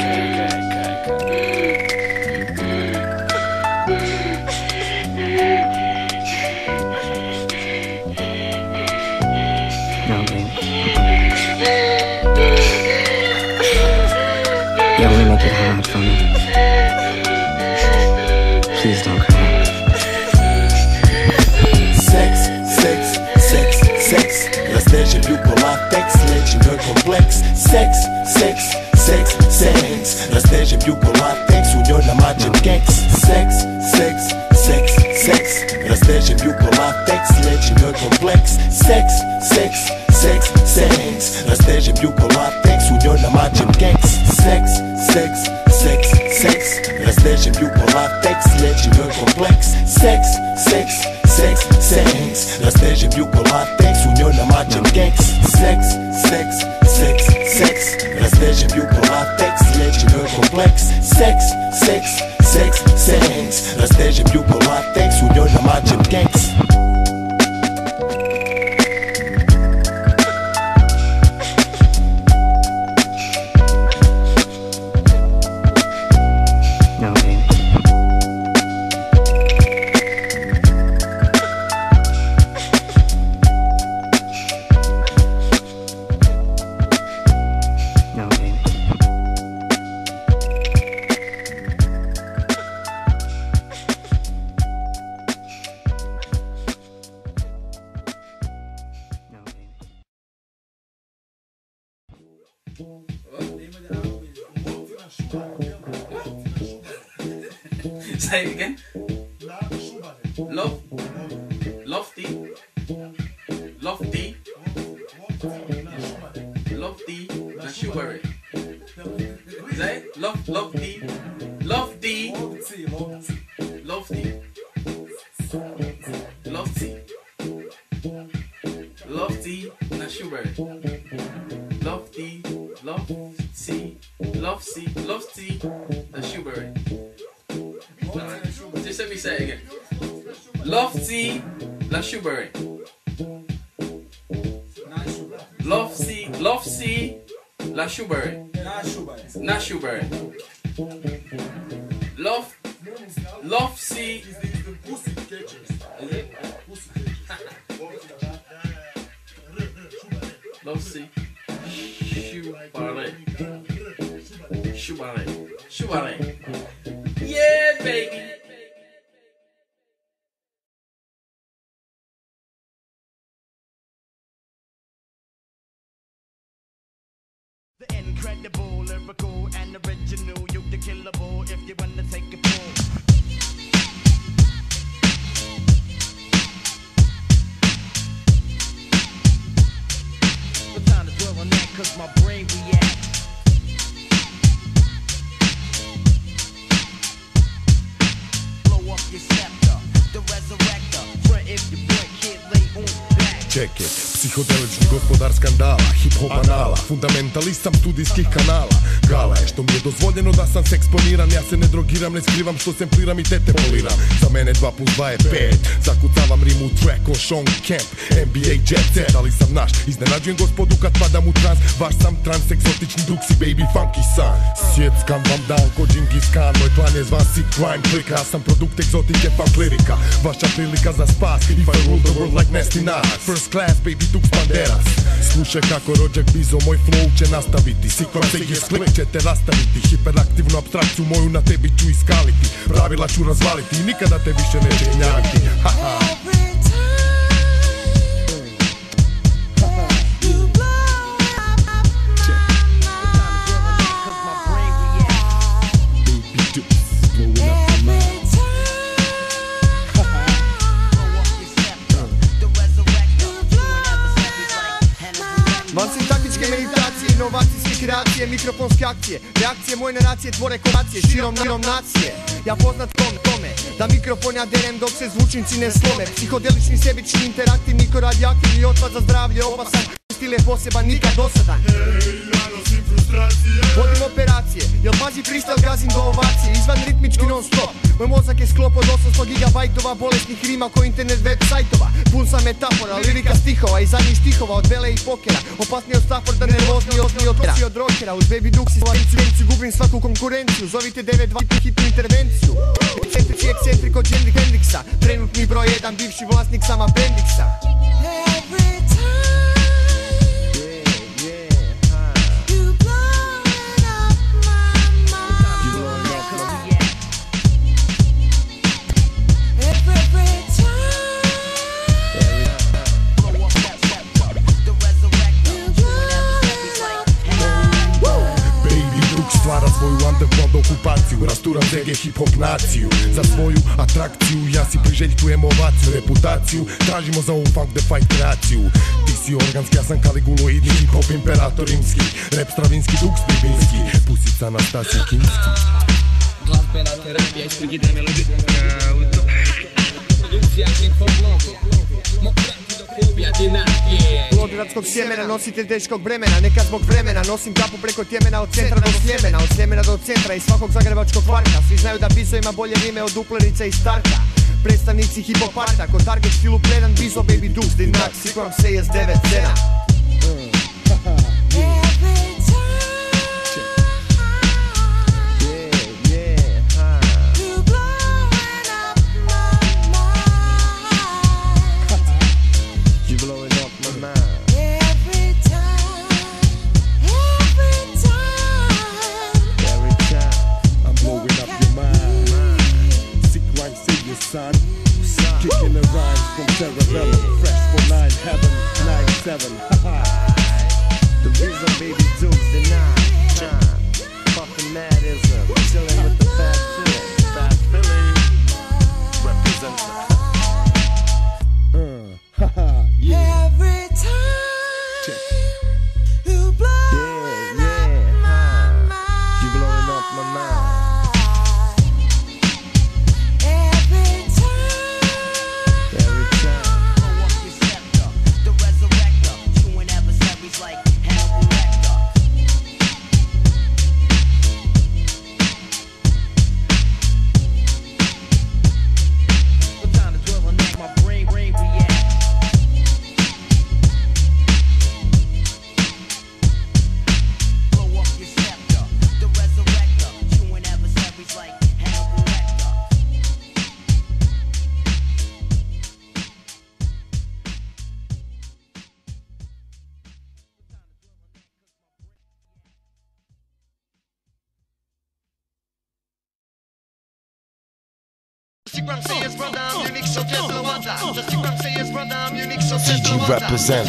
Yeah, only make it hard for me. Please don't cry. Sex, sex, sex, sex. Rastežem ju po latex, lečim joj kompleks. Sex, sex, sex, sex. Rastežem ju po latex, u njoj namađem keks. Sex, sex, sex, sex. Rastežem ju po latex, lečim joj kompleks. Sex, sex, sex, sex. Rastežem ju po latex, u njoj namađem keks. Sex, sex, sex, sex. Rastežem ju po latex, lečim joj kompleks. Sex, sex, sex, sex. Rastežem ju po latex, u njoj namađem keks. Sex, sex, sex, sex. Rastežem ju po latex, lečim joj kompleks. Sex, sex, sex, sex. Rastežem ju po latex, u njoj namađem keks. Say it again. Lofty, na Shubarit. Say lofty, na Shubarit. Lofty, na Shubarit. Just let me say it again. Lofty, la Shubarit. Lofty, la Shubarit. Na Shubarit. Lofty. Lofty. Shubarit. Yeah, baby. The incredible, lyrical, and original. You the killable if you wanna take a pull. The time to dwell on that, cause my brain reacts. Blow up your scepter, the resurrector. Front if your boy can't lay on back. Čeke, psihodelični gospodar skandala, hip-hop anala, fundamentalist sam studijskih kanala. Gala je što mi je dozvoljeno da sam se eksponiram, ja se ne drogiram, ne skrivam što sempliram i tete poliram. Za mene 2 + 2 je 5, zakucavam rimu u track o Sean Kemp, NBA jet set, ali sam naš, iznenađujem gospodu kad padam u trans, vaš sam trans, egzotični duksi, baby funky son. Sjeckam vam dan ko Džingis Khan, moj klan je zvan Sick Crime Klika, ja sam produkt egzotike punk lirika, vaša prilika za spas, if I rule the world like Nasty Nas. First class, baby Dux Banderas. Slušaj kako rođak bizo, moj flow će nastaviti, sikvam se i sklik ćete rastaviti, hiperaktivnu abstrakciju moju na tebi ću iskaliti, pravila ću razvaliti i nikada te više neće gnjaviti. Van sintaktičke meditacije kreacije, mikrofonske akcije. Reakcije moje naracije tvore komacije širom nacije. Ja poznat tome da mikrofon ja derem dok se zvučnici ne slome. Psihodelični, sebični, interaktivni, ko radioaktivni otpad za zdravlje opasan. Stil je poseban, nikad dosadan. Vodim operacije, jel pazi freestyle gazim do ovacije. Izvan ritmički non stop. Moj mozak je sklop od 800 gigabajtova bolesnih rima ko internet web sajtova. Pun sam metafora, lirika stihova i zadnjih štihova od vele i pokera. Opasniji od Stafforda, nervozni od tosi od rockera. Uz Baby Dux i Svarenciju gubim svaku konkurenciju. Zovite 9-2 hitnu intervenciju. Ekscentrik od Jendrik Hendrixa. Trenutni broj 1, bivši vlasnik sama Bendiksa. Stvara svoju underground okupaciju, rasturam ZG hip-hop naciju. Za svoju atrakciju ja si priželjkujem ovaciju, reputaciju tražimo za ovu funk the fight kreaciju. Ti si organski, ja sam kaliguloidni, hip-hop imperator rimski, rap stravinski, duk stribinski, pusica Anastasija Kinski. Glazbena terapija iz frigidne melodije. Produkcija hip-hop logo. Plod gradskog sjemena, nositelj teškog bremena. Nekad zbog vremena nosim kapu preko tjemena. Od centra do Sljemena, od Sljemena do centra i svakog zagrebačkog kvarta. Svi znaju da Bizo ima bolje rime od Duplerice i Starka. Predstavnici hip-hoparta, ko target stilu predan. Bizo, Baby Dux, Dinak, Sikram se je s 9-7. Son, kicking the rhymes from Cerebellum, fresh for 9 heaven, 9-7, haha. The Bizo, Baby Dux, the 9, fucking madism, chillin' with the fat Philly, represent haha, yeah. Every time you blow my mind, you blowing up my mind. CG represent.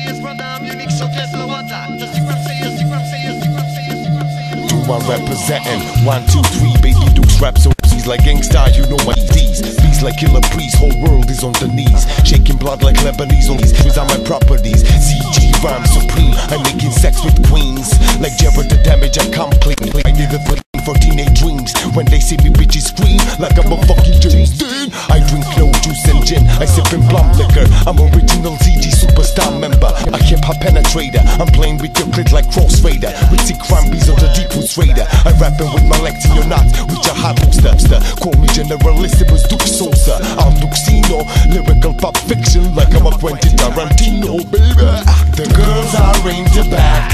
2-1 representing. 1, 2, 3, Baby Dux rap so he's like gangsta, you know my D's. Beats like Killer Priest, whole world is on the knees. Shaking blood like Lebanese, all these are my properties. CG rhyme supreme, I'm making sex with queens. Like Jared the damage, I come clean. I did the thing for teenage dreams. When they see me bitches scream like I'm a fucking James Dean. I drink no juice and gin, I sip in plum liquor. I'm original ZG superstar member, a hip-hop penetrator. I'm playing with your clit like Cross Raider. With sick crumbies on the deep roots raider. I rapping with my legs in your knots, with your hot poster. Call me Generalissimo Duke Sosa. I'm Duxino, lyrical pop fiction like I'm a Quentin Tarantino, baby. The girls are in the back,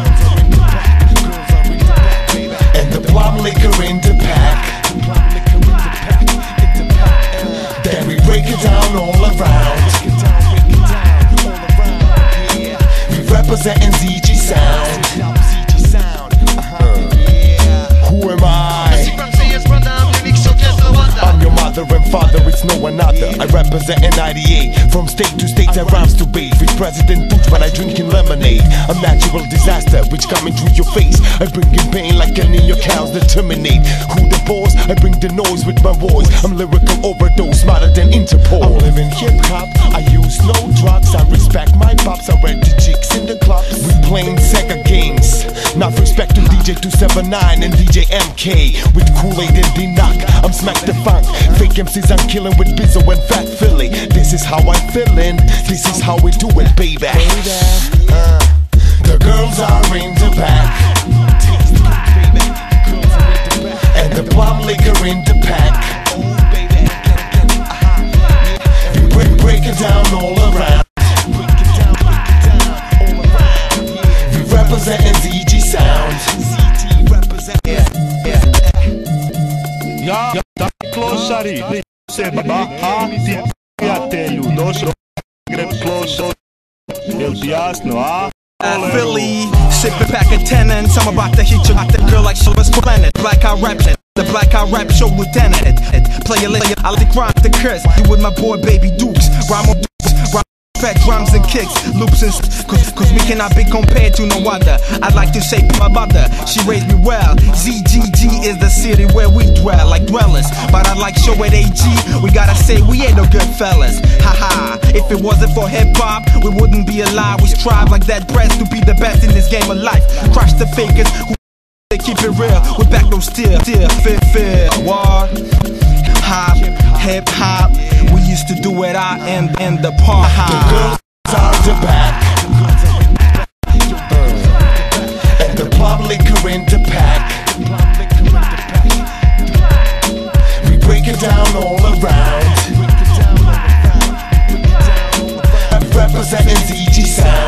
and the plum liquor in the pack. Then we break it down all around. We representing ZG sound. Who am I? I'm your mother and father, it's no another. I represent in 98, from state to state I rhymes to bathe. With President Bush when I drinking lemonade. A natural disaster which coming through your face. I bring in pain like an in your cows that terminate. Who the boss? I bring the noise with my voice. I'm lyrical overdose, smarter than Interpol. I'm living hip hop, I use no drugs. I respect my pops, I read the chicks in the clubs. We playing Sega games, not DJ 279 and DJ MK with Kool-Aid and D-Knock. I'm Smack the Funk. Fake MCs I'm killing with Bizzo and Fat Philly. This is how I'm feeling. This is how we do it, baby. The girls are in the back, and the public are in the pack. We break it down all around. We representing ZG Sound. Ja, klošari, se bahati prijatelju, došlo greb klošo, jel ti jasno, a? Philly, sipping pack of 10 and I'm about to hit you out that girl like Silver's Planet. Black Eye Rap, the Black Eye Rap Show Lieutenant. Play a layer, I like rhyme the curse. You with my boy Baby Dukes, rhyme on Dukes, rhyme fat drums and kicks, loops and cause we cannot be compared to no other. I'd like to say my mother, she raised me well. ZGG is the city where we dwell, like dwellers. But I'd like show at AG, we gotta say we ain't no good fellas. Haha, if it wasn't for hip hop, we wouldn't be alive. We strive like that press to be the best in this game of life. Crush the fakers who they keep it real, we back no still, fear, what? Hop, hip hop, we used to do it out in the park. The girls are the back, and the public are in the pack. We break it down all around. Representing ZG Sound.